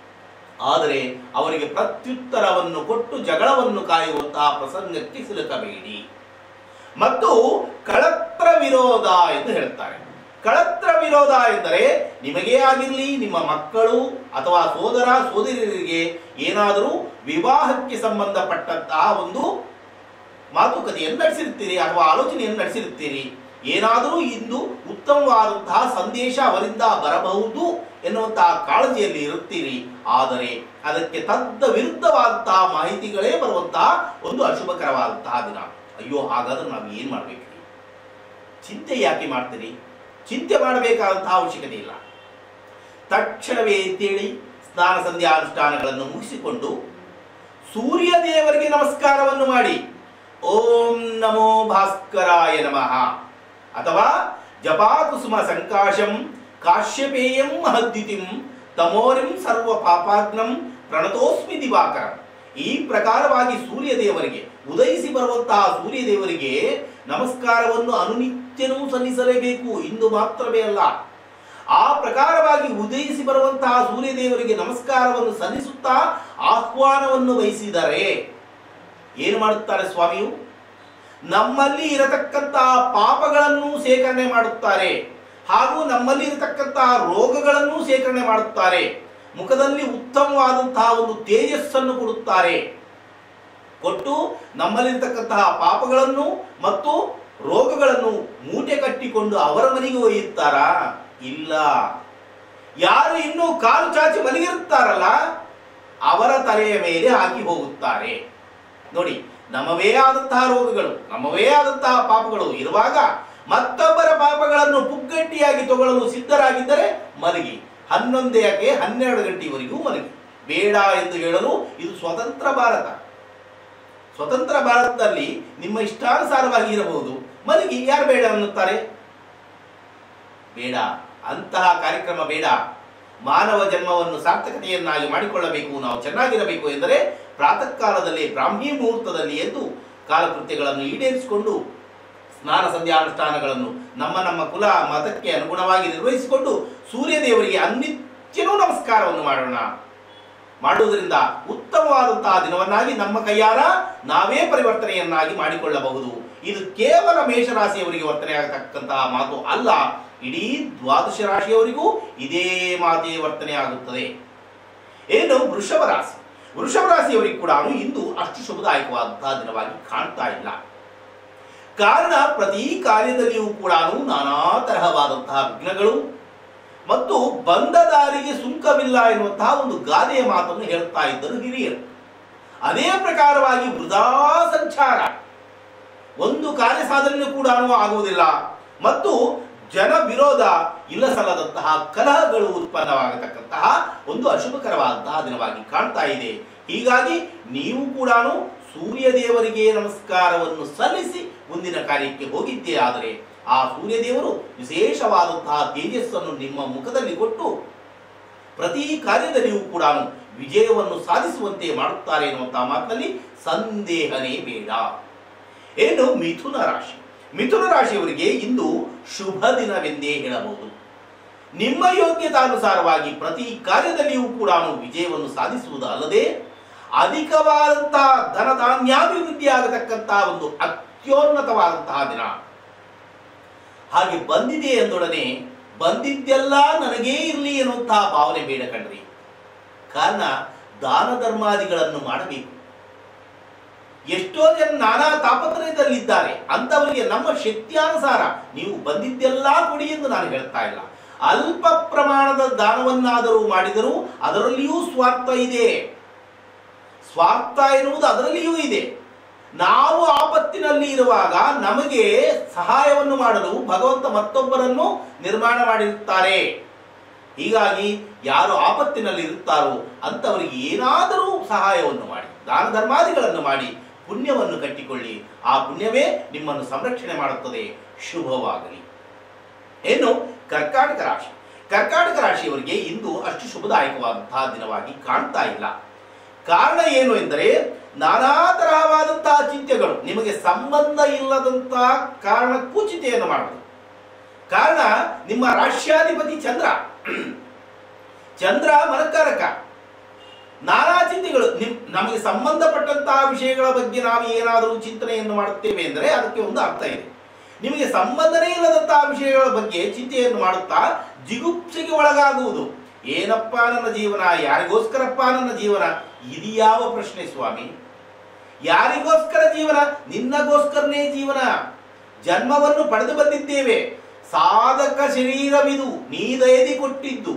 ಆದರೆ ಅವರಿಗೆ ಪ್ರತ್ಯುತ್ತರವನ್ನು ಕೊಟ್ಟು ಜಗಳವನ್ನು ಕಾಯುವಂತಹ ಪ್ರಸಂಗಕ್ಕೆ ಸಿಲುಕಬೇಡಿ. ಮತ್ತು ಕಳತ್ರ ವಿರೋಧ ಎಂದು ಹೇಳುತ್ತಾರೆ. ಕಳತ್ರ ವಿರೋಧ ಎಂದರೆ ನಿಮಗೇ ಆಗಿರಲಿ, ನಿಮ್ಮ ಮಕ್ಕಳು ಅಥವಾ ಸೋದರ ಸೋದರಿಯರಿಗೆ ಏನಾದರೂ ವಿವಾಹಕ್ಕೆ ಸಂಬಂಧಪಟ್ಟಂತಹ ಒಂದು ಮಾತುಕತೆಯನ್ನು ನಡೆಸಿರುತ್ತೀರಿ ಅಥವಾ ಆಲೋಚನೆಯನ್ನು ನಡೆಸಿರುತ್ತೀರಿ. ಏನಾದರೂ ಇಂದು ಉತ್ತಮವಾದಂತಹ ಸಂದೇಶ ಅವರಿಂದ ಬರಬಹುದು ಎನ್ನುವಂತಹ ಕಾಳಜಿಯಲ್ಲಿ ಇರುತ್ತೀರಿ. ಆದರೆ ಅದಕ್ಕೆ ತದ್ದ ವಿರುದ್ಧವಾದಂತಹ ಮಾಹಿತಿಗಳೇ ಬರುವಂತಹ ಒಂದು ಅಶುಭಕರವಾದಂತಹ ದಿನ. ಅಯ್ಯೋ, ಹಾಗಾದ್ರೆ ನಾವು ಏನ್ ಮಾಡ್ಬೇಕು? ಚಿಂತೆ ಯಾಕೆ ಮಾಡ್ತೀರಿ? ಚಿಂತೆ ಮಾಡಬೇಕಾದಂತಹ ಅವಶ್ಯಕತೆ ಇಲ್ಲ. ತಕ್ಷಣವೇ ಎದ್ದೇಳಿ ಸ್ನಾನ ಸಂಧ್ಯಾನುಷ್ಠಾನಗಳನ್ನು ಮುಗಿಸಿಕೊಂಡು ಸೂರ್ಯ ದೇವರಿಗೆ ನಮಸ್ಕಾರವನ್ನು ಮಾಡಿ ಓಂ ನಮೋ ಭಾಸ್ಕರಾಯ ನಮಃ ಅಥವಾ ಜಪಾಕುಸುಮ ಸಂಕಾಶಂ ಕಾಶ್ಯಪೇಯಂ ಮಹದ್ಯುತಿಂ ತಮೋರಿಂ ಸರ್ವ ಪಾಪಾಗ್ನಂ ಪ್ರಣತೋಸ್ಮಿ ದಿವಾಕರಂ. ಈ ಪ್ರಕಾರವಾಗಿ ಸೂರ್ಯ ದೇವರಿಗೆ, ಉದಯಿಸಿ ಬರುವಂತಹ ಸೂರ್ಯ ದೇವರಿಗೆ ನಮಸ್ಕಾರವನ್ನು ಅನುನಿತ್ಯನೂ ಸಲ್ಲಿಸಲೇಬೇಕು, ಇಂದು ಮಾತ್ರವೇ ಅಲ್ಲ. ಆ ಪ್ರಕಾರವಾಗಿ ಉದಯಿಸಿ ಬರುವಂತಹ ಸೂರ್ಯ ದೇವರಿಗೆ ನಮಸ್ಕಾರವನ್ನು ಸಲ್ಲಿಸುತ್ತಾ ಆಹ್ವಾನವನ್ನು ವಹಿಸಿದರೆ ಏನು ಮಾಡುತ್ತಾರೆ ಸ್ವಾಮಿಯು? ನಮ್ಮಲ್ಲಿ ಇರತಕ್ಕಂತಹ ಪಾಪಗಳನ್ನು ಸೇಕರಣೆ ಮಾಡುತ್ತಾರೆ, ಹಾಗೂ ನಮ್ಮಲ್ಲಿ ಇರತಕ್ಕಂತಹ ರೋಗಗಳನ್ನು ಸೇಕರಣೆ ಮಾಡುತ್ತಾರೆ. ಮುಖದಲ್ಲಿ ಉತ್ತಮವಾದಂತಹ ಒಂದು ತೇಜಸ್ಸನ್ನು ಕೊಡುತ್ತಾರೆ. ಕೊಟ್ಟು ನಮ್ಮಲ್ಲಿರ್ತಕ್ಕಂತಹ ಪಾಪಗಳನ್ನು ಮತ್ತು ರೋಗಗಳನ್ನು ಮೂಟೆ ಕಟ್ಟಿಕೊಂಡು ಅವರ ಮನೆಗೆ ಒಯ್ಯುತ್ತಾರಾ? ಇಲ್ಲ. ಯಾರು ಇನ್ನೂ ಕಾಲು ಚಾಚಿ ಮಲಗಿರುತ್ತಾರಲ್ಲ ಅವರ ತಲೆಯ ಮೇಲೆ ಹಾಕಿ ಹೋಗುತ್ತಾರೆ. ನೋಡಿ, ನಮ್ಮವೇ ಆದಂತಹ ರೋಗಗಳು, ನಮ್ಮವೇ ಆದಂತಹ ಪಾಪಗಳು ಇರುವಾಗ ಮತ್ತೊಬ್ಬರ ಪಾಪಗಳನ್ನು ಪುಗ್ಗಟ್ಟಿಯಾಗಿ ತಗೊಳ್ಳಲು ಸಿದ್ಧರಾಗಿದ್ದರೆ ಮಲಗಿ. 11 ಯಾಕೆ 12 ಗಂಟೆಯವರೆಗೂ ಮಲಗಿ. ಬೇಡ ಎಂದು ಹೇಳಲು ಇದು ಸ್ವತಂತ್ರ ಭಾರತ. ಸ್ವತಂತ್ರ ಭಾರತದಲ್ಲಿ ನಿಮ್ಮ ಇಷ್ಟಾನುಸಾರವಾಗಿ ಇರಬಹುದು. ಮಲಗಿ, ಯಾರು ಬೇಡ ಅನ್ನುತ್ತಾರೆ? ಬೇಡ, ಅಂತಹ ಕಾರ್ಯಕ್ರಮ ಬೇಡ. ಮಾನವ ಜನ್ಮವನ್ನು ಸಾರ್ಥಕತೆಯನ್ನಾಗಿ ಮಾಡಿಕೊಳ್ಳಬೇಕು, ನಾವು ಚೆನ್ನಾಗಿರಬೇಕು ಎಂದರೆ ಪ್ರಾತಃ ಕಾಲದಲ್ಲಿ ಬ್ರಾಹ್ಮಿ ಮುಹೂರ್ತದಲ್ಲಿ ಎದ್ದು ಕಾಲಕೃತ್ಯಗಳನ್ನು ಈಡೇರಿಸಿಕೊಂಡು ಸ್ನಾನ ಸಂಧ್ಯಾನುಷ್ಠಾನಗಳನ್ನು ನಮ್ಮ ಕುಲ ಮತಕ್ಕೆ ಅನುಗುಣವಾಗಿ ನಿರ್ವಹಿಸಿಕೊಂಡು ಸೂರ್ಯ ದೇವರಿಗೆ ಅನಿತ್ಯನೂ ನಮಸ್ಕಾರವನ್ನು ಮಾಡೋಣ. ಮಾಡುವುದರಿಂದ ಉತ್ತಮವಾದಂತಹ ದಿನವನ್ನಾಗಿ ನಮ್ಮ ಕೈಯಾರ ನಾವೇ ಪರಿವರ್ತನೆಯನ್ನಾಗಿ ಮಾಡಿಕೊಳ್ಳಬಹುದು. ಇದು ಕೇವಲ ಮೇಷರಾಶಿಯವರಿಗೆ ವರ್ತನೆಯಾಗತಕ್ಕಂತಹ ಮಾತು ಅಲ್ಲ, ಇಡೀ ದ್ವಾದಶ ರಾಶಿಯವರಿಗೂ ಇದೇ ಮಾತೇ ವರ್ತನೆ ಆಗುತ್ತದೆ. ಏನು ವೃಷಭ ರಾಶಿ. ವೃಷಭ ರಾಶಿಯವರಿಗೆ ಕೂಡ ಇಂದು ಅಷ್ಟು ಶುಭದಾಯಕವಾದಂತಹ ದಿನವಾಗಿ ಕಾಣ್ತಾ ಇಲ್ಲ. ಕಾರಣ ಪ್ರತಿ ಕಾರ್ಯದಲ್ಲಿಯೂ ಕೂಡ ನಾನಾ ತರಹವಾದಂತಹ ವಿಘ್ನಗಳು ಮತ್ತು ಬಂದ ದಾರಿಗೆ ಸುಂಕವಿಲ್ಲ ಎನ್ನುವಂತಹ ಒಂದು ಗಾದೆಯ ಮಾತನ್ನು ಹೇಳ್ತಾ ಇದ್ದರು ಹಿರಿಯರು. ಅದೇ ಪ್ರಕಾರವಾಗಿ ವೃಥಾ ಸಂಚಾರ, ಒಂದು ಕಾರ್ಯ ಸಾಧನೆ ಕೂಡ ಆಗುವುದಿಲ್ಲ ಮತ್ತು ಜನ ವಿರೋಧ, ಇಲ್ಲ ಸಲ್ಲದಂತಹ ಕಲಹಗಳು ಉತ್ಪನ್ನವಾಗತಕ್ಕಂತಹ ಒಂದು ಅಶುಭಕರವಾದಂತಹ ದಿನವಾಗಿ ಕಾಣ್ತಾ ಇದೆ. ಹೀಗಾಗಿ ನೀವು ಕೂಡ ಸೂರ್ಯ ದೇವರಿಗೆ ನಮಸ್ಕಾರವನ್ನು ಸಲ್ಲಿಸಿ ಮುಂದಿನ ಕಾರ್ಯಕ್ಕೆ ಹೋಗಿದ್ದೇ ಆದರೆ ಆ ಸೂರ್ಯ ದೇವರು ವಿಶೇಷವಾದಂತಹ ತೇಜಸ್ಸನ್ನು ನಿಮ್ಮ ಮುಖದಲ್ಲಿ ಕೊಟ್ಟು ಪ್ರತಿ ಕಾರ್ಯದಲ್ಲಿಯೂ ಕೂಡ ವಿಜಯವನ್ನು ಸಾಧಿಸುವಂತೆ ಮಾಡುತ್ತಾರೆ ಎನ್ನುವಂತಹ ಮಾತಿನಲ್ಲಿ ಸಂದೇಹನೇ ಬೇಡ. ಏನು ಮಿಥುನ ರಾಶಿ. ಮಿಥುನ ರಾಶಿಯವರಿಗೆ ಇಂದು ಶುಭ ದಿನವೆಂದೇ ಹೇಳಬಹುದು. ನಿಮ್ಮ ಯೋಗ್ಯತಾನುಸಾರವಾಗಿ ಪ್ರತಿ ಕಾರ್ಯದಲ್ಲಿಯೂ ಕೂಡ ವಿಜಯವನ್ನು ಸಾಧಿಸುವುದು ಅಲ್ಲದೆ ಅಧಿಕವಾದಂತಹ ಧನಧಾನ್ಯಾಭಿವೃದ್ಧಿ ಆಗತಕ್ಕಂತಹ ಒಂದು ಅತ್ಯೋನ್ನತವಾದಂತಹ ದಿನ. ಹಾಗೆ ಬಂದಿದೆ ಎಂದೊಡನೆ ಬಂದಿದ್ದೆಲ್ಲ ನನಗೇ ಇರಲಿ ಎನ್ನುವಂತಹ ಭಾವನೆ ಬೇಡ ಕಣ್ರಿ. ಕಾರಣ ದಾನ ಧರ್ಮಾದಿಗಳನ್ನು ಮಾಡಬೇಕು. ಎಷ್ಟೋ ಜನ ನಾನಾ ತಾಪತ್ರಯದಲ್ಲಿದ್ದಾರೆ, ಅಂತವರಿಗೆ ನಮ್ಮ ಶಕ್ತಿಯಾನುಸಾರ ನೀವು ಬಂದಿದ್ದೆಲ್ಲ ಕೊಡಿ ಎಂದು ನಾನು ಹೇಳ್ತಾ ಇಲ್ಲ. ಅಲ್ಪ ಪ್ರಮಾಣದ ದಾನವನ್ನಾದರೂ ಮಾಡಿದರೂ ಅದರಲ್ಲಿಯೂ ಸ್ವಾರ್ಥ ಇದೆ. ಸ್ವಾರ್ಥ ಎನ್ನುವುದು ಅದರಲ್ಲಿಯೂ ಇದೆ. ನಾವು ಆಪತ್ತಿನಲ್ಲಿ ಇರುವಾಗ ನಮಗೆ ಸಹಾಯವನ್ನು ಮಾಡಲು ಭಗವಂತ ಮತ್ತೊಬ್ಬರನ್ನು ನಿರ್ಮಾಣ ಮಾಡಿರುತ್ತಾರೆ. ಹೀಗಾಗಿ ಯಾರು ಆಪತ್ತಿನಲ್ಲಿ ಇರುತ್ತಾರೋ ಅಂತವರಿಗೆ ಏನಾದರೂ ಸಹಾಯವನ್ನು ಮಾಡಿ, ದಾನ ಧರ್ಮಾದಿಗಳನ್ನು ಮಾಡಿ ಪುಣ್ಯವನ್ನು ಕಟ್ಟಿಕೊಳ್ಳಿ. ಆ ಪುಣ್ಯವೇ ನಿಮ್ಮನ್ನು ಸಂರಕ್ಷಣೆ ಮಾಡುತ್ತದೆ. ಶುಭವಾಗಲಿ. ಏನು ಕರ್ಕಾಟಕ ರಾಶಿ. ಕರ್ಕಾಟಕ ರಾಶಿಯವರಿಗೆ ಇಂದು ಅಷ್ಟು ಶುಭದಾಯಕವಾದಂತಹ ದಿನವಾಗಿ ಕಾಣ್ತಾ ಇಲ್ಲ. ಕಾರಣ ಏನು ಎಂದರೆ ನಾನಾ ತರಹವಾದಂತಹ ಚಿಂತೆಗಳು, ನಿಮಗೆ ಸಂಬಂಧ ಇಲ್ಲದಂತಹ ಕಾರಣಕ್ಕೂ ಚಿಂತೆಯನ್ನು ಮಾಡುವುದು. ಕಾರಣ ನಿಮ್ಮ ರಾಶ್ಯಾಧಿಪತಿ ಚಂದ್ರ ಮನಕಾರಕ. ನಾನಾ ಚಿಂತೆಗಳು, ನಮಗೆ ಸಂಬಂಧಪಟ್ಟಂತಹ ವಿಷಯಗಳ ಬಗ್ಗೆ ನಾವು ಏನಾದರೂ ಚಿಂತನೆಯನ್ನು ಮಾಡುತ್ತೇವೆ ಎಂದರೆ ಅದಕ್ಕೆ ಒಂದು ಅರ್ಥ ಇದೆ. ನಿಮಗೆ ಸಂಬಂಧನೇ ಇಲ್ಲದಂತಹ ವಿಷಯಗಳ ಬಗ್ಗೆ ಚಿಂತೆಯನ್ನು ಮಾಡುತ್ತಾ ಜಿಗುಪ್ಸೆಗೆ ಒಳಗಾಗುವುದು. ಏನಪ್ಪ ನನ್ನ ಜೀವನ, ಯಾರಿಗೋಸ್ಕರಪ್ಪ ನನ್ನ ಜೀವನ, ಇದು ಯಾವ ಪ್ರಶ್ನೆ ಸ್ವಾಮಿ? ಯಾರಿಗೋಸ್ಕರ ಜೀವನ? ನಿನ್ನಗೋಸ್ಕರನೇ ಜೀವನ. ಜನ್ಮವನ್ನು ಪಡೆದು ಬಂದಿದ್ದೇವೆ. ಸಾಧಕ ಶರೀರವಿದು, ನೀ ದಯದಿ ಕೊಟ್ಟಿದ್ದು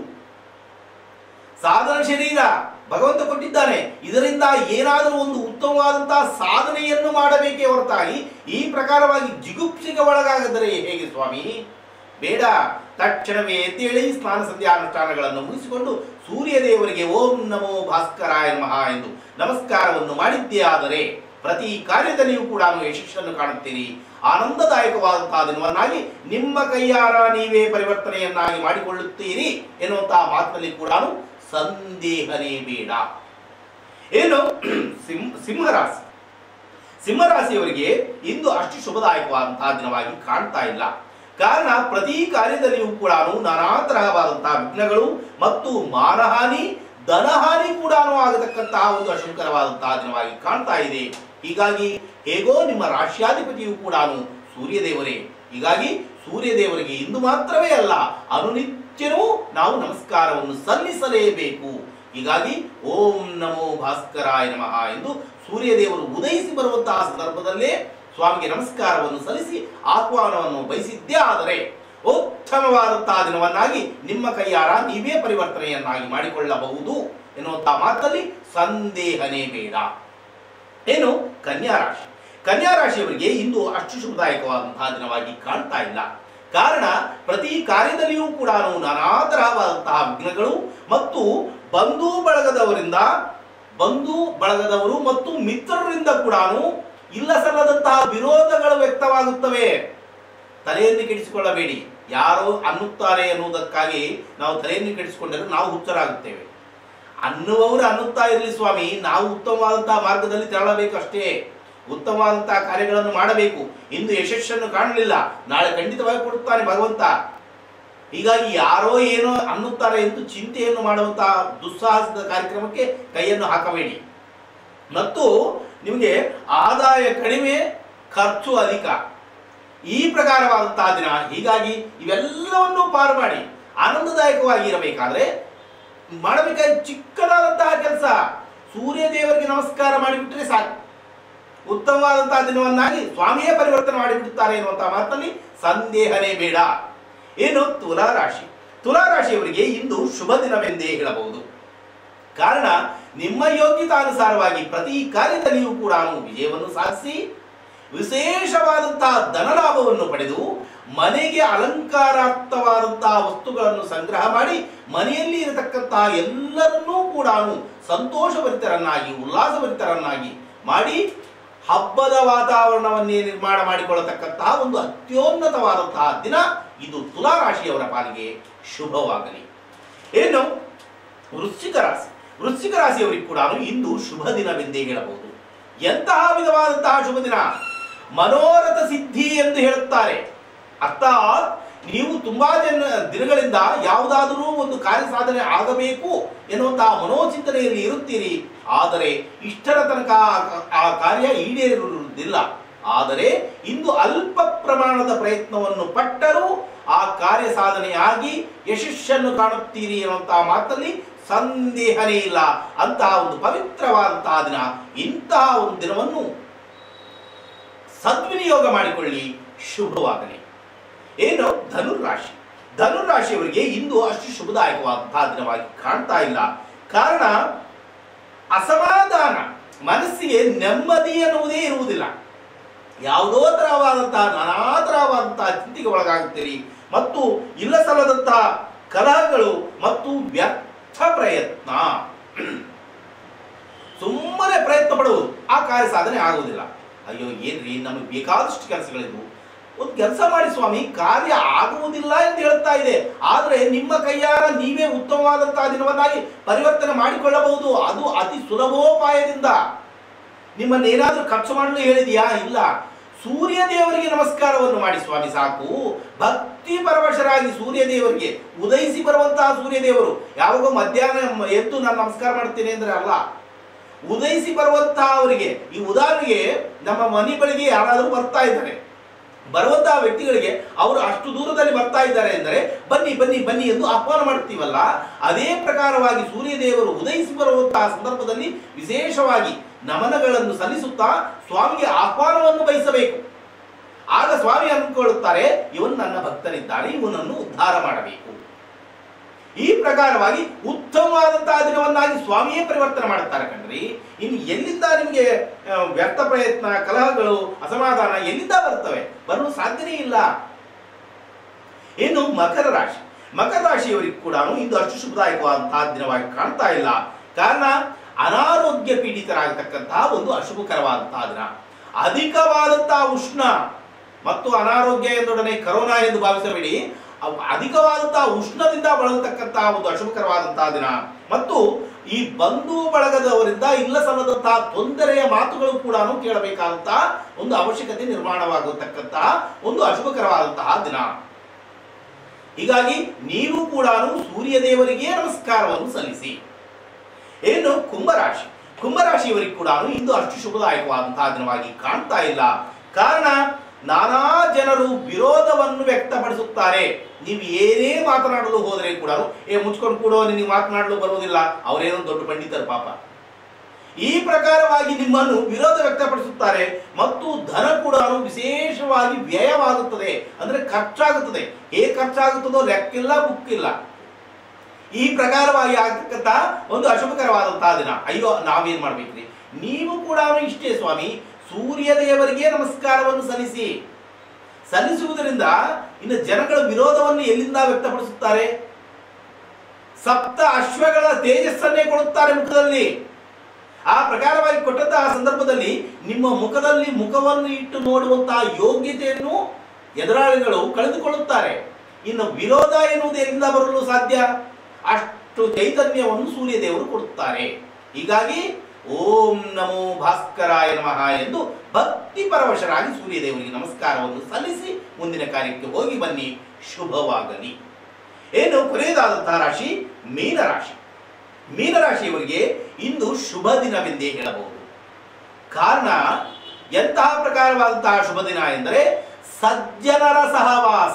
ಸಾಧನ ಶರೀರ ಭಗವಂತ ಕೊಟ್ಟಿದ್ದಾನೆ. ಇದರಿಂದ ಏನಾದರೂ ಒಂದು ಉತ್ತಮವಾದಂತಹ ಸಾಧನೆಯನ್ನು ಮಾಡಬೇಕೇ ಹೊರತಾಗಿ ಈ ಪ್ರಕಾರವಾಗಿ ಜಿಗುಪ್ಸಿಗೆ ಒಳಗಾಗದರೆ ಹೇಗೆ ಸ್ವಾಮಿ? ಬೇಡ. ತಕ್ಷಣವೇ ಎದ್ದೇಳಿ ಸ್ನಾನ ಸಂಧ್ಯಾನುಷ್ಠಾನಗಳನ್ನು ಮುಗಿಸಿಕೊಂಡು ಸೂರ್ಯ ದೇವರಿಗೆ ಓಂ ನಮೋ ಭಾಸ್ಕರಾಯ ನಮಃ ಎಂದು ನಮಸ್ಕಾರವನ್ನು ಮಾಡಿದ್ದೇ ಆದರೆ ಪ್ರತಿ ಕಾರ್ಯದಲ್ಲಿಯೂ ಕೂಡ ಯಶಸ್ಸನ್ನು ಕಾಣುತ್ತೀರಿ. ಆನಂದದಾಯಕವಾದಂತಹ ದಿನವನ್ನಾಗಿ ನಿಮ್ಮ ಕೈಯಾರ ನೀವೇ ಪರಿವರ್ತನೆಯನ್ನಾಗಿ ಮಾಡಿಕೊಳ್ಳುತ್ತೀರಿ ಎನ್ನುವಂತಹ ಮಾತಿನಲ್ಲಿ ಕೂಡ ಸಂದೇಹನೇ ಬೇಡ. ಏನು ಸಿಂಹರಾಶಿ. ಸಿಂಹರಾಶಿಯವರಿಗೆ ಇಂದು ಅಷ್ಟು ಶುಭದಾಯಕವಾದಂತಹ ದಿನವಾಗಿ ಕಾಣ್ತಾ ಇಲ್ಲ. ಕಾರಣ ಪ್ರತಿ ಕಾರ್ಯದಲ್ಲಿಯೂ ಕೂಡ ನಾನಾ ತರಹವಾದಂತಹ ವಿಘ್ನಗಳು ಮತ್ತು ಮಾನಹಾನಿ ಧನಹಾನಿ ಕೂಡ ಆಗತಕ್ಕಂತಹ ಒಂದು ಅಶುಕರವಾದಂತಹ ದಿನವಾಗಿ ಕಾಣ್ತಾ ಇದೆ. ಹೀಗಾಗಿ ಹೇಗೋ ನಿಮ್ಮ ರಾಶ್ಯಾಧಿಪತಿಯು ಕೂಡ ಸೂರ್ಯದೇವರೇ. ಹೀಗಾಗಿ ಸೂರ್ಯದೇವರಿಗೆ ಇಂದು ಮಾತ್ರವೇ ಅಲ್ಲ, ಅನುನಿತ್ಯವೂ ನಾವು ನಮಸ್ಕಾರವನ್ನು ಸಲ್ಲಿಸಲೇಬೇಕು. ಹೀಗಾಗಿ ಓಂ ನಮೋ ಭಾಸ್ಕರಾಯ ನಮಃ ಎಂದು ಸೂರ್ಯದೇವರು ಉದಯಿಸಿ ಬರುವಂತಹ ಸಂದರ್ಭದಲ್ಲೇ ಸ್ವಾಮಿಗೆ ನಮಸ್ಕಾರವನ್ನು ಸಲ್ಲಿಸಿ ಆಹ್ವಾನವನ್ನು ಬಯಸಿದ್ದೇ ಆದರೆ ಉತ್ತಮವಾದಂತಹ ದಿನವನ್ನಾಗಿ ನಿಮ್ಮ ಕೈಯಾರ ನೀವೇ ಪರಿವರ್ತನೆಯನ್ನಾಗಿ ಮಾಡಿಕೊಳ್ಳಬಹುದು ಎನ್ನುವಂತಹ ಮಾತಲ್ಲಿ ಸಂದೇಹನೇ ಬೇಡ. ಏನು ಕನ್ಯಾ ರಾಶಿ. ಕನ್ಯಾ ರಾಶಿಯವರಿಗೆ ಇಂದು ಅಷ್ಟು ಶುಭದಾಯಕವಾದಂತಹ ದಿನವಾಗಿ ಕಾಣ್ತಾ ಇಲ್ಲ. ಕಾರಣ ಪ್ರತಿ ಕಾರ್ಯದಲ್ಲಿಯೂ ಕೂಡ ನಾನಾ ತರಹವಾದಂತಹ ವಿಘ್ನಗಳು ಮತ್ತು ಬಂಧು ಬಳಗದವರು ಮತ್ತು ಮಿತ್ರರಿಂದ ಕೂಡ ಇಲ್ಲ ಸಲ್ಲದಂತಹ ವಿರೋಧಗಳು ವ್ಯಕ್ತವಾಗುತ್ತವೆ. ತಲೆಯನ್ನು ಕೆಡಿಸಿಕೊಳ್ಳಬೇಡಿ. ಯಾರೋ ಅನ್ನುತ್ತಾರೆ ಎನ್ನುವುದಕ್ಕಾಗಿ ನಾವು ತಲೆಯನ್ನು ಕೆಡಿಸಿಕೊಂಡರೆ ನಾವು ಹುಚ್ಚರಾಗುತ್ತೇವೆ. ಅನ್ನುವವರು ಅನ್ನುತ್ತಾ ಇರಲಿ ಸ್ವಾಮಿ, ನಾವು ಉತ್ತಮವಾದಂತಹ ಮಾರ್ಗದಲ್ಲಿ ತೆರಳಬೇಕು ಅಷ್ಟೇ. ಉತ್ತಮವಾದಂತಹ ಕಾರ್ಯಗಳನ್ನು ಮಾಡಬೇಕು. ಇಂದು ಯಶಸ್ಸನ್ನು ಕಾಣಲಿಲ್ಲ, ನಾಳೆ ಖಂಡಿತವಾಗಿ ಕೊಡುತ್ತಾನೆ ಭಗವಂತ. ಹೀಗಾಗಿ ಯಾರೋ ಏನೋ ಅನ್ನುತ್ತಾರೆ ಎಂದು ಚಿಂತೆಯನ್ನು ಮಾಡುವಂತಹ ದುಸ್ಸಾಹಸದ ಕಾರ್ಯಕ್ರಮಕ್ಕೆ ಕೈಯನ್ನು ಹಾಕಬೇಡಿ. ಮತ್ತು ನಿಮಗೆ ಆದಾಯ ಕಡಿಮೆ, ಖರ್ಚು ಅಧಿಕ, ಈ ಪ್ರಕಾರವಾದಂತಹ ದಿನ. ಹೀಗಾಗಿ ಇವೆಲ್ಲವನ್ನೂ ಪಾರು ಮಾಡಿ ಆನಂದದಾಯಕವಾಗಿ ಇರಬೇಕಾದ್ರೆ ಮಾಡಬೇಕಾದ ಚಿಕ್ಕದಾದಂತಹ ಕೆಲಸ ಸೂರ್ಯ ದೇವರಿಗೆ ನಮಸ್ಕಾರ ಮಾಡಿಬಿಟ್ರೆ ಸಾಕು. ಉತ್ತಮವಾದಂತಹ ದಿನವನ್ನಾಗಿ ಸ್ವಾಮಿಯೇ ಪರಿವರ್ತನೆ ಮಾಡಿಬಿಡುತ್ತಾರೆ ಎನ್ನುವಂತಹ ಮಾತಲ್ಲಿ ಸಂದೇಹನೇ ಬೇಡ. ಏನು ತುಲಾರಾಶಿ. ತುಲಾರಾಶಿಯವರಿಗೆ ಇಂದು ಶುಭ ದಿನವೆಂದೇ ಹೇಳಬಹುದು. ಕಾರಣ ನಿಮ್ಮ ಯೋಗ್ಯತಾನುಸಾರವಾಗಿ ಪ್ರತಿ ಕಾರ್ಯದಲ್ಲಿಯೂ ಕೂಡ ವಿಜಯವನ್ನು ಸಾಧಿಸಿ ವಿಶೇಷವಾದಂತಹ ಧನಲಾಭವನ್ನು ಪಡೆದು ಮನೆಗೆ ಅಲಂಕಾರಾರ್ಥವಾದಂತಹ ವಸ್ತುಗಳನ್ನು ಸಂಗ್ರಹ ಮಾಡಿ ಮನೆಯಲ್ಲಿ ಇರತಕ್ಕಂತಹ ಎಲ್ಲರನ್ನೂ ಕೂಡ ಸಂತೋಷಭರಿತರನ್ನಾಗಿ ಉಲ್ಲಾಸಭರಿತರನ್ನಾಗಿ ಮಾಡಿ ಹಬ್ಬದ ವಾತಾವರಣವನ್ನೇ ನಿರ್ಮಾಣ ಮಾಡಿಕೊಳ್ಳತಕ್ಕಂತಹ ಒಂದು ಅತ್ಯುನ್ನತವಾದಂತಹ ದಿನ ಇದು ತುಲಾರಾಶಿಯವರ ಪಾಲಿಗೆ ಶುಭವಾಗಲಿ. ಏನು ವೃಶ್ಚಿಕ ರಾಶಿ. ವೃಶ್ಚಿಕ ರಾಶಿಯವರಿಗೆ ಕೂಡ ಇಂದು ಶುಭ ದಿನವೆಂದೇ ಹೇಳಬಹುದು. ಎಂತಹ ವಿಧವಾದಂತಹ ಶುಭ ದಿನ? ಮನೋರಥ ಸಿದ್ಧಿ ಎಂದು ಹೇಳುತ್ತಾರೆ. ಅರ್ಥಾತ್ ನೀವು ತುಂಬಾ ದಿನಗಳಿಂದ ಯಾವುದಾದರೂ ಒಂದು ಕಾರ್ಯ ಸಾಧನೆ ಆಗಬೇಕು ಎನ್ನುವಂತಹ ಮನೋಚಿಂತನೆಯಲ್ಲಿ ಇರುತ್ತೀರಿ. ಆದರೆ ಇಷ್ಟರ ತನಕ ಆ ಕಾರ್ಯ ಈಡೇರುವುದಿಲ್ಲ. ಆದರೆ ಇಂದು ಅಲ್ಪ ಪ್ರಮಾಣದ ಪ್ರಯತ್ನವನ್ನು ಪಟ್ಟರೂ ಆ ಕಾರ್ಯ ಸಾಧನೆಯಾಗಿ ಯಶಸ್ಸನ್ನು ಕಾಣುತ್ತೀರಿ ಎನ್ನುವಂತಹ ಮಾತಲ್ಲಿ ಸಂದೇಹನೇ ಇಲ್ಲ. ಅಂತಹ ಒಂದು ಪವಿತ್ರವಾದಂತಹ ದಿನ, ಇಂತಹ ಒಂದು ದಿನವನ್ನು ಸದ್ವಿನಿಯೋಗ ಮಾಡಿಕೊಳ್ಳಿ, ಶುಭವಾಗಲಿ. ಏನು ಧನುರಾಶಿ, ಧನುರಾಶಿಯವರಿಗೆ ಇಂದು ಅಷ್ಟು ಶುಭದಾಯಕವಾದಂತಹ ದಿನವಾಗಿ ಕಾಣ್ತಾ ಇಲ್ಲ. ಕಾರಣ ಅಸಮಾಧಾನ, ಮನಸ್ಸಿಗೆ ನೆಮ್ಮದಿ ಎನ್ನುವುದೇ ಇರುವುದಿಲ್ಲ. ಯಾವುದೋ ತರವಾದಂತಹ ನಾನಾ ತರವಾದಂತಹ ಚಿಂತೆಗೆ ಒಳಗಾಗುತ್ತೀರಿ ಮತ್ತು ಇಲ್ಲ ಸಲ್ಲದಂತಹ ಕಲಹಗಳು ಮತ್ತು ವ್ಯರ್ಥ ಪ್ರಯತ್ನ. ಸುಮ್ಮನೆ ಪ್ರಯತ್ನ ಪಡುವುದು, ಆ ಕಾರ್ಯ ಸಾಧನೆ ಆಗುವುದಿಲ್ಲ. ಅಯ್ಯೋ ಏನ್ರಿ, ನಮಗೆ ಬೇಕಾದಷ್ಟು ಕೆಲಸಗಳಿದ್ವು, ಒಂದು ಕೆಲಸ ಮಾಡಿ ಸ್ವಾಮಿ, ಕಾರ್ಯ ಆಗುವುದಿಲ್ಲ ಎಂದು ಹೇಳ್ತಾ ಇದೆ. ಆದರೆ ನಿಮ್ಮ ಕೈಯಾರ ನೀವೇ ಉತ್ತಮವಾದಂತಹ ದಿನವನ್ನಾಗಿ ಪರಿವರ್ತನೆ ಮಾಡಿಕೊಳ್ಳಬಹುದು. ಅದು ಅತಿ ಸುಲಭೋಪಾಯದಿಂದ. ನಿಮ್ಮನ್ನೇನಾದ್ರೂ ಖರ್ಚು ಮಾಡಲು ಹೇಳಿದೆಯಾ? ಇಲ್ಲ. ಸೂರ್ಯ ದೇವರಿಗೆ ನಮಸ್ಕಾರವನ್ನು ಮಾಡಿ ಸ್ವಾಮಿ ಸಾಕು. ಭಕ್ತಿ ಪರವಶರಾಗಿ ಸೂರ್ಯ ದೇವರಿಗೆ, ಉದಯಿಸಿ ಬರುವಂತಹ ಸೂರ್ಯ ದೇವರು, ಯಾವಾಗೋ ಮಧ್ಯಾಹ್ನ ಎದ್ದು ನಾನು ನಮಸ್ಕಾರ ಮಾಡ್ತೇನೆ ಅಂದ್ರೆ ಅಲ್ಲ, ಉದಯಿಸಿ ಬರುವಂತಹ ಅವರಿಗೆ. ಈ ಉದಾಹರಣೆಗೆ ನಮ್ಮ ಮನೆ ಬಳಿಗೆ ಯಾರಾದರೂ ಬರ್ತಾ ಇದ್ದಾರೆ, ಬರುವಂತಹ ವ್ಯಕ್ತಿಗಳಿಗೆ ಅವರು ಅಷ್ಟು ದೂರದಲ್ಲಿ ಬರ್ತಾ ಇದ್ದಾರೆ ಎಂದರೆ ಬನ್ನಿ ಬನ್ನಿ ಬನ್ನಿ ಎಂದು ಆಹ್ವಾನ ಮಾಡ್ತೀವಲ್ಲ, ಅದೇ ಪ್ರಕಾರವಾಗಿ ಸೂರ್ಯ ದೇವರು ಉದಯಿಸಿ ಬರುವಂತಹ ಸಂದರ್ಭದಲ್ಲಿ ವಿಶೇಷವಾಗಿ ನಮನಗಳನ್ನು ಸಲ್ಲಿಸುತ್ತಾ ಸ್ವಾಮಿಗೆ ಆಹ್ವಾನವನ್ನು ಬಯಸಬೇಕು. ಆಗ ಸ್ವಾಮಿ ಅಂದುಕೊಳ್ಳುತ್ತಾರೆ, ಇವನು ನನ್ನ ಭಕ್ತನಿದ್ದಾನೆ, ಇವನನ್ನು ಉದ್ಧಾರ ಮಾಡಬೇಕು. ಈ ಪ್ರಕಾರವಾಗಿ ಉತ್ತಮವಾದಂತಹ ದಿನವನ್ನಾಗಿ ಸ್ವಾಮಿಯೇ ಪರಿವರ್ತನೆ ಮಾಡುತ್ತಾರೆ ಕಣ್ರಿ. ಇನ್ನು ಎಲ್ಲಿಂದ ನಿಮಗೆ ವ್ಯರ್ಥ ಪ್ರಯತ್ನ, ಕಲಹಗಳು, ಅಸಮಾಧಾನ ಎಲ್ಲಿಂದ ಬರ್ತವೆ? ಬರಲು ಸಾಧ್ಯನೇ ಇಲ್ಲ. ಇನ್ನು ಮಕರ ರಾಶಿ, ಮಕರ ರಾಶಿಯವರಿಗೆ ಕೂಡ ಇಂದು ಅಷ್ಟು ಶುಭದಾಯಕವಾದಂತಹ ದಿನವಾಗಿ ಕಾಣ್ತಾ ಇಲ್ಲ. ಕಾರಣ ಅನಾರೋಗ್ಯ ಪೀಡಿತರಾಗತಕ್ಕಂತಹ ಒಂದು ಅಶುಭಕರವಾದಂತಹ ದಿನ. ಅಧಿಕವಾದಂತಹ ಉಷ್ಣ ಮತ್ತು ಅನಾರೋಗ್ಯ ಎಂದೊಡನೆ ಕರೋನಾ ಎಂದು ಭಾವಿಸಬೇಡಿ. ಅಧಿಕವಾದಂತಹ ಉಷ್ಣದಿಂದ ಬಳಲತಕ್ಕಂತಹ ಒಂದು ಅಶುಭಕರವಾದಂತಹ ದಿನ ಮತ್ತು ಈ ಬಂಧು ಬಳಗದವರಿಂದ ಇಲ್ಲ ಸಲ್ಲದಂತಹ ತೊಂದರೆಯ ಮಾತುಗಳು ಕೂಡ ಕೇಳಬೇಕಾದಂತಹ ಒಂದು ಅವಶ್ಯಕತೆ ನಿರ್ಮಾಣವಾಗತಕ್ಕಂತಹ ಒಂದು ಅಶುಭಕರವಾದಂತಹ ದಿನ. ಹೀಗಾಗಿ ನೀವು ಕೂಡ ಸೂರ್ಯ ದೇವರಿಗೆ ನಮಸ್ಕಾರವನ್ನು ಸಲ್ಲಿಸಿ. ಏನು ಕುಂಭರಾಶಿ, ಕುಂಭರಾಶಿಯವರಿಗೆ ಕೂಡ ಇಂದು ಅಷ್ಟು ಶುಭದಾಯಕವಾದಂತಹ ದಿನವಾಗಿ ಕಾಣ್ತಾ ಇಲ್ಲ. ಕಾರಣ ನಾನಾ ಜನರು ವಿರೋಧವನ್ನು ವ್ಯಕ್ತಪಡಿಸುತ್ತಾರೆ. ನೀವು ಏನೇ ಮಾತನಾಡಲು ಹೋದರೆ ಕೂಡ ಮುಚ್ಕೊಂಡು ಕೂಡ ನಿಮಗೆ ಮಾತನಾಡಲು ಬರುವುದಿಲ್ಲ, ಅವರೇನೋ ದೊಡ್ಡ ಪಂಡಿತರು ಪಾಪ. ಈ ಪ್ರಕಾರವಾಗಿ ನಿಮ್ಮನ್ನು ವಿರೋಧ ವ್ಯಕ್ತಪಡಿಸುತ್ತಾರೆ ಮತ್ತು ಧನ ಕೂಡ ವಿಶೇಷವಾಗಿ ವ್ಯಯವಾಗುತ್ತದೆ, ಅಂದ್ರೆ ಖರ್ಚಾಗುತ್ತದೆ. ಹೇಗೆ ಖರ್ಚಾಗುತ್ತದೋ ಲೆಕ್ಕಿಲ್ಲ, ಬುಕ್ಕಿಲ್ಲ. ಈ ಪ್ರಕಾರವಾಗಿ ಆಗ್ತಕ್ಕಂಥ ಒಂದು ಅಶುಭಕರವಾದಂತಹ ದಿನ. ಅಯ್ಯೋ ನಾವೇನ್ ಮಾಡ್ಬೇಕ್ರಿ? ನೀವು ಕೂಡ ಇಷ್ಟೇ ಸ್ವಾಮಿ, ಸೂರ್ಯ ದೇವರಿಗೆ ನಮಸ್ಕಾರವನ್ನು ಸಲ್ಲಿಸಿ. ಸಲ್ಲಿಸುವುದರಿಂದ ಇನ್ನು ಜನಗಳ ವಿರೋಧವನ್ನು ಎಲ್ಲಿಂದ ವ್ಯಕ್ತಪಡಿಸುತ್ತಾರೆ? ಸಪ್ತ ಅಶ್ವಗಳ ತೇಜಸ್ಸನ್ನೇ ಕೊಡುತ್ತಾರೆ ಮುಖದಲ್ಲಿ. ಆ ಪ್ರಕಾರವಾಗಿ ಕೊಟ್ಟಂತಹ ಸಂದರ್ಭದಲ್ಲಿ ನಿಮ್ಮ ಮುಖದಲ್ಲಿ ಮುಖವನ್ನು ಇಟ್ಟು ನೋಡುವಂತಹ ಯೋಗ್ಯತೆಯನ್ನು ಎದುರಾಳಿಗಳು ಕಳೆದುಕೊಳ್ಳುತ್ತಾರೆ. ಇನ್ನು ವಿರೋಧ ಎನ್ನುವುದು ಎಲ್ಲಿಂದ ಬರಲು ಸಾಧ್ಯ? ಅಷ್ಟು ಚೈತನ್ಯವನ್ನು ಸೂರ್ಯ ದೇವರು ಕೊಡುತ್ತಾರೆ. ಹೀಗಾಗಿ ಓಂ ನಮೋ ಭಾಸ್ಕರಾಯ ನಮಃ ಎಂದು ಭಕ್ತಿ ಪರವಶರಾಗಿ ಸೂರ್ಯ ದೇವರಿಗೆ ನಮಸ್ಕಾರವನ್ನು ಸಲ್ಲಿಸಿ ಮುಂದಿನ ಕಾರ್ಯಕ್ಕೆ ಹೋಗಿ ಬನ್ನಿ, ಶುಭವಾಗಲಿ. ಏನು ಕೊನೆಯದಾದಂತಹ ರಾಶಿ ಮೀನರಾಶಿ. ಮೀನರಾಶಿಯವರಿಗೆ ಇಂದು ಶುಭ ದಿನವೆಂದೇ ಹೇಳಬಹುದು. ಕಾರಣ ಎಂತಹ ಪ್ರಕಾರವಾದಂತಹ ಶುಭ ದಿನ ಎಂದರೆ ಸಜ್ಜನರ ಸಹವಾಸ.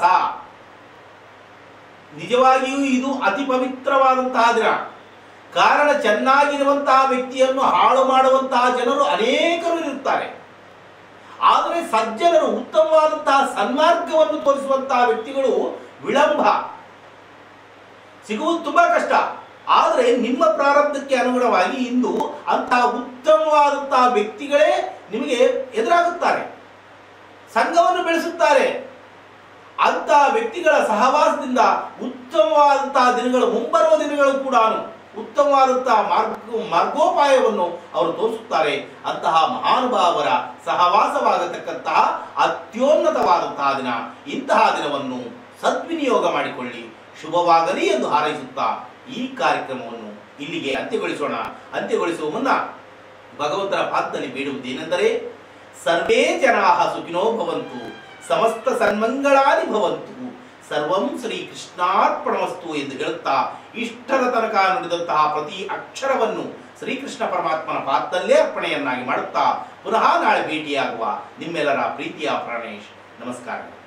ನಿಜವಾಗಿಯೂ ಇದು ಅತಿ ಪವಿತ್ರವಾದಂತಹ ದಿನ. ಕಾರಣ ಚೆನ್ನಾಗಿರುವಂತಹ ವ್ಯಕ್ತಿಯನ್ನು ಹಾಳು ಮಾಡುವಂತಹ ಜನರು ಅನೇಕರು ಇರುತ್ತಾರೆ. ಆದರೆ ಸಜ್ಜನರು, ಉತ್ತಮವಾದಂತಹ ಸನ್ಮಾರ್ಗವನ್ನು ತೋರಿಸುವಂತಹ ವ್ಯಕ್ತಿಗಳು ವಿಳಂಬ ಸಿಗುವುದು ತುಂಬಾ ಕಷ್ಟ. ಆದರೆ ನಿಮ್ಮ ಪ್ರಾರಬ್ಧಕ್ಕೆ ಅನುಗುಣವಾಗಿ ಇಂದು ಅಂತಹ ಉತ್ತಮವಾದಂತಹ ವ್ಯಕ್ತಿಗಳೇ ನಿಮಗೆ ಎದುರಾಗುತ್ತಾರೆ, ಸಂಘವನ್ನು ಬೆಳೆಸುತ್ತಾರೆ. ಅಂತಹ ವ್ಯಕ್ತಿಗಳ ಸಹವಾಸದಿಂದ ಉತ್ತಮವಾದಂತಹ ದಿನಗಳು, ಮುಂಬರುವ ದಿನಗಳು ಕೂಡ ಉತ್ತಮವಾದಂತಹ ಮಾರ್ಗೋಪಾಯವನ್ನು ಅವರು ತೋರಿಸುತ್ತಾರೆ. ಅಂತಹ ಮಹಾನುಭಾವರ ಸಹವಾಸವಾಗತಕ್ಕಂತಹ ಅತ್ಯುನ್ನತವಾದಂತಹ ದಿನ. ಇಂತಹ ದಿನವನ್ನು ಸದ್ವಿನಿಯೋಗ ಮಾಡಿಕೊಳ್ಳಿ, ಶುಭವಾಗಲಿ ಎಂದು ಹಾರೈಸುತ್ತಾ ಈ ಕಾರ್ಯಕ್ರಮವನ್ನು ಇಲ್ಲಿಗೆ ಅಂತ್ಯಗೊಳಿಸೋಣ. ಅಂತ್ಯಗೊಳಿಸುವ ಮುನ್ನ ಭಗವಂತನ ಪಾದದಲ್ಲಿ ಬೇಡುವುದೇನೆಂದರೆ, ಸರ್ವೇ ಜನಾಃ ಸುಖಿನೋ ಭವಂತು, ಸಮಸ್ತ ಸನ್ಮಂಗಳಾನಿ ಭವಂತು, ಸರ್ವಂ ಶ್ರೀ ಕೃಷ್ಣಾರ್ಪಣಮಸ್ತು ಎಂದು ಹೇಳುತ್ತಾ ಇಷ್ಟರ ತನಕ ನುಡಿದಂತಹ ಪ್ರತಿ ಅಕ್ಷರವನ್ನು ಶ್ರೀಕೃಷ್ಣ ಪರಮಾತ್ಮನ ಪಾದದಲ್ಲೇ ಅರ್ಪಣೆಯನ್ನಾಗಿ ಮಾಡುತ್ತಾ ಪುನಃ ನಾಳೆ ಭೇಟಿಯಾಗುವ ನಿಮ್ಮೆಲ್ಲರ ಪ್ರೀತಿಯ ಪ್ರಾಣೇಶ್. ನಮಸ್ಕಾರ.